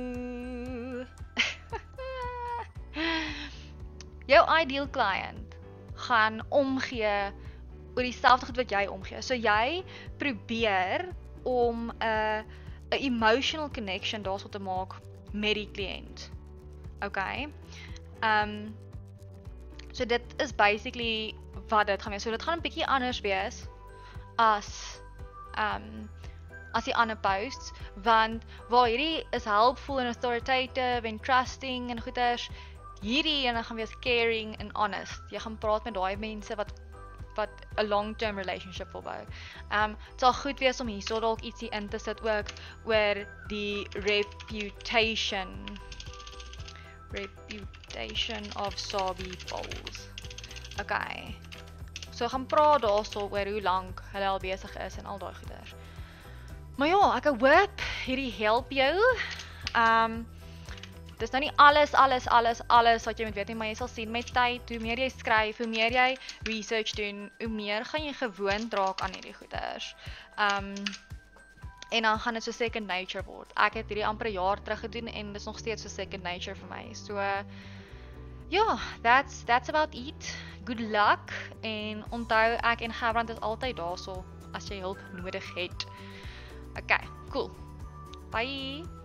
jou ideal client gaan omgee oor dieselfde goed wat jy omgee. So jy probeer om 'n 'n emotional connection daarso te maak met die kliënt. Okay? Um so dit is basically wat dit gaan wees. So dit gaan 'n bietjie anders wees as um as die ander posts, want waar hierdie is helpful and authoritative and trusting en goeders, hierdie ene gaan wees caring and honest. Jy gaan praat met daai mense wat wat 'n long-term relationship wil bou. Um dit sal goed wees om hierso dalk ietsie in te sit ook oor die reputation reputation of Sabi Falls. Okay. So gaan praat daarso oor hoe lank hulle al besig is en al daai goeders. Maar ja, ek hoop hierdie help jou. Um dis nou nie alles alles alles alles wat jy moet weet nie, maar jy sal sien met tyd, hoe meer jy skryf, hoe meer jy research doen, hoe meer gaan jy gewoond raak aan hierdie goeders. Um en dan gaan dit so second nature word. Ek het hierdie amper 'n jaar terug gedoen en dit is nog steeds so second nature vir my. So ja, yeah, that's that's about it. Good luck en onthou ek en Gerbrand is altyd daarso as jy hulp nodig het. Okay, cool. Bye.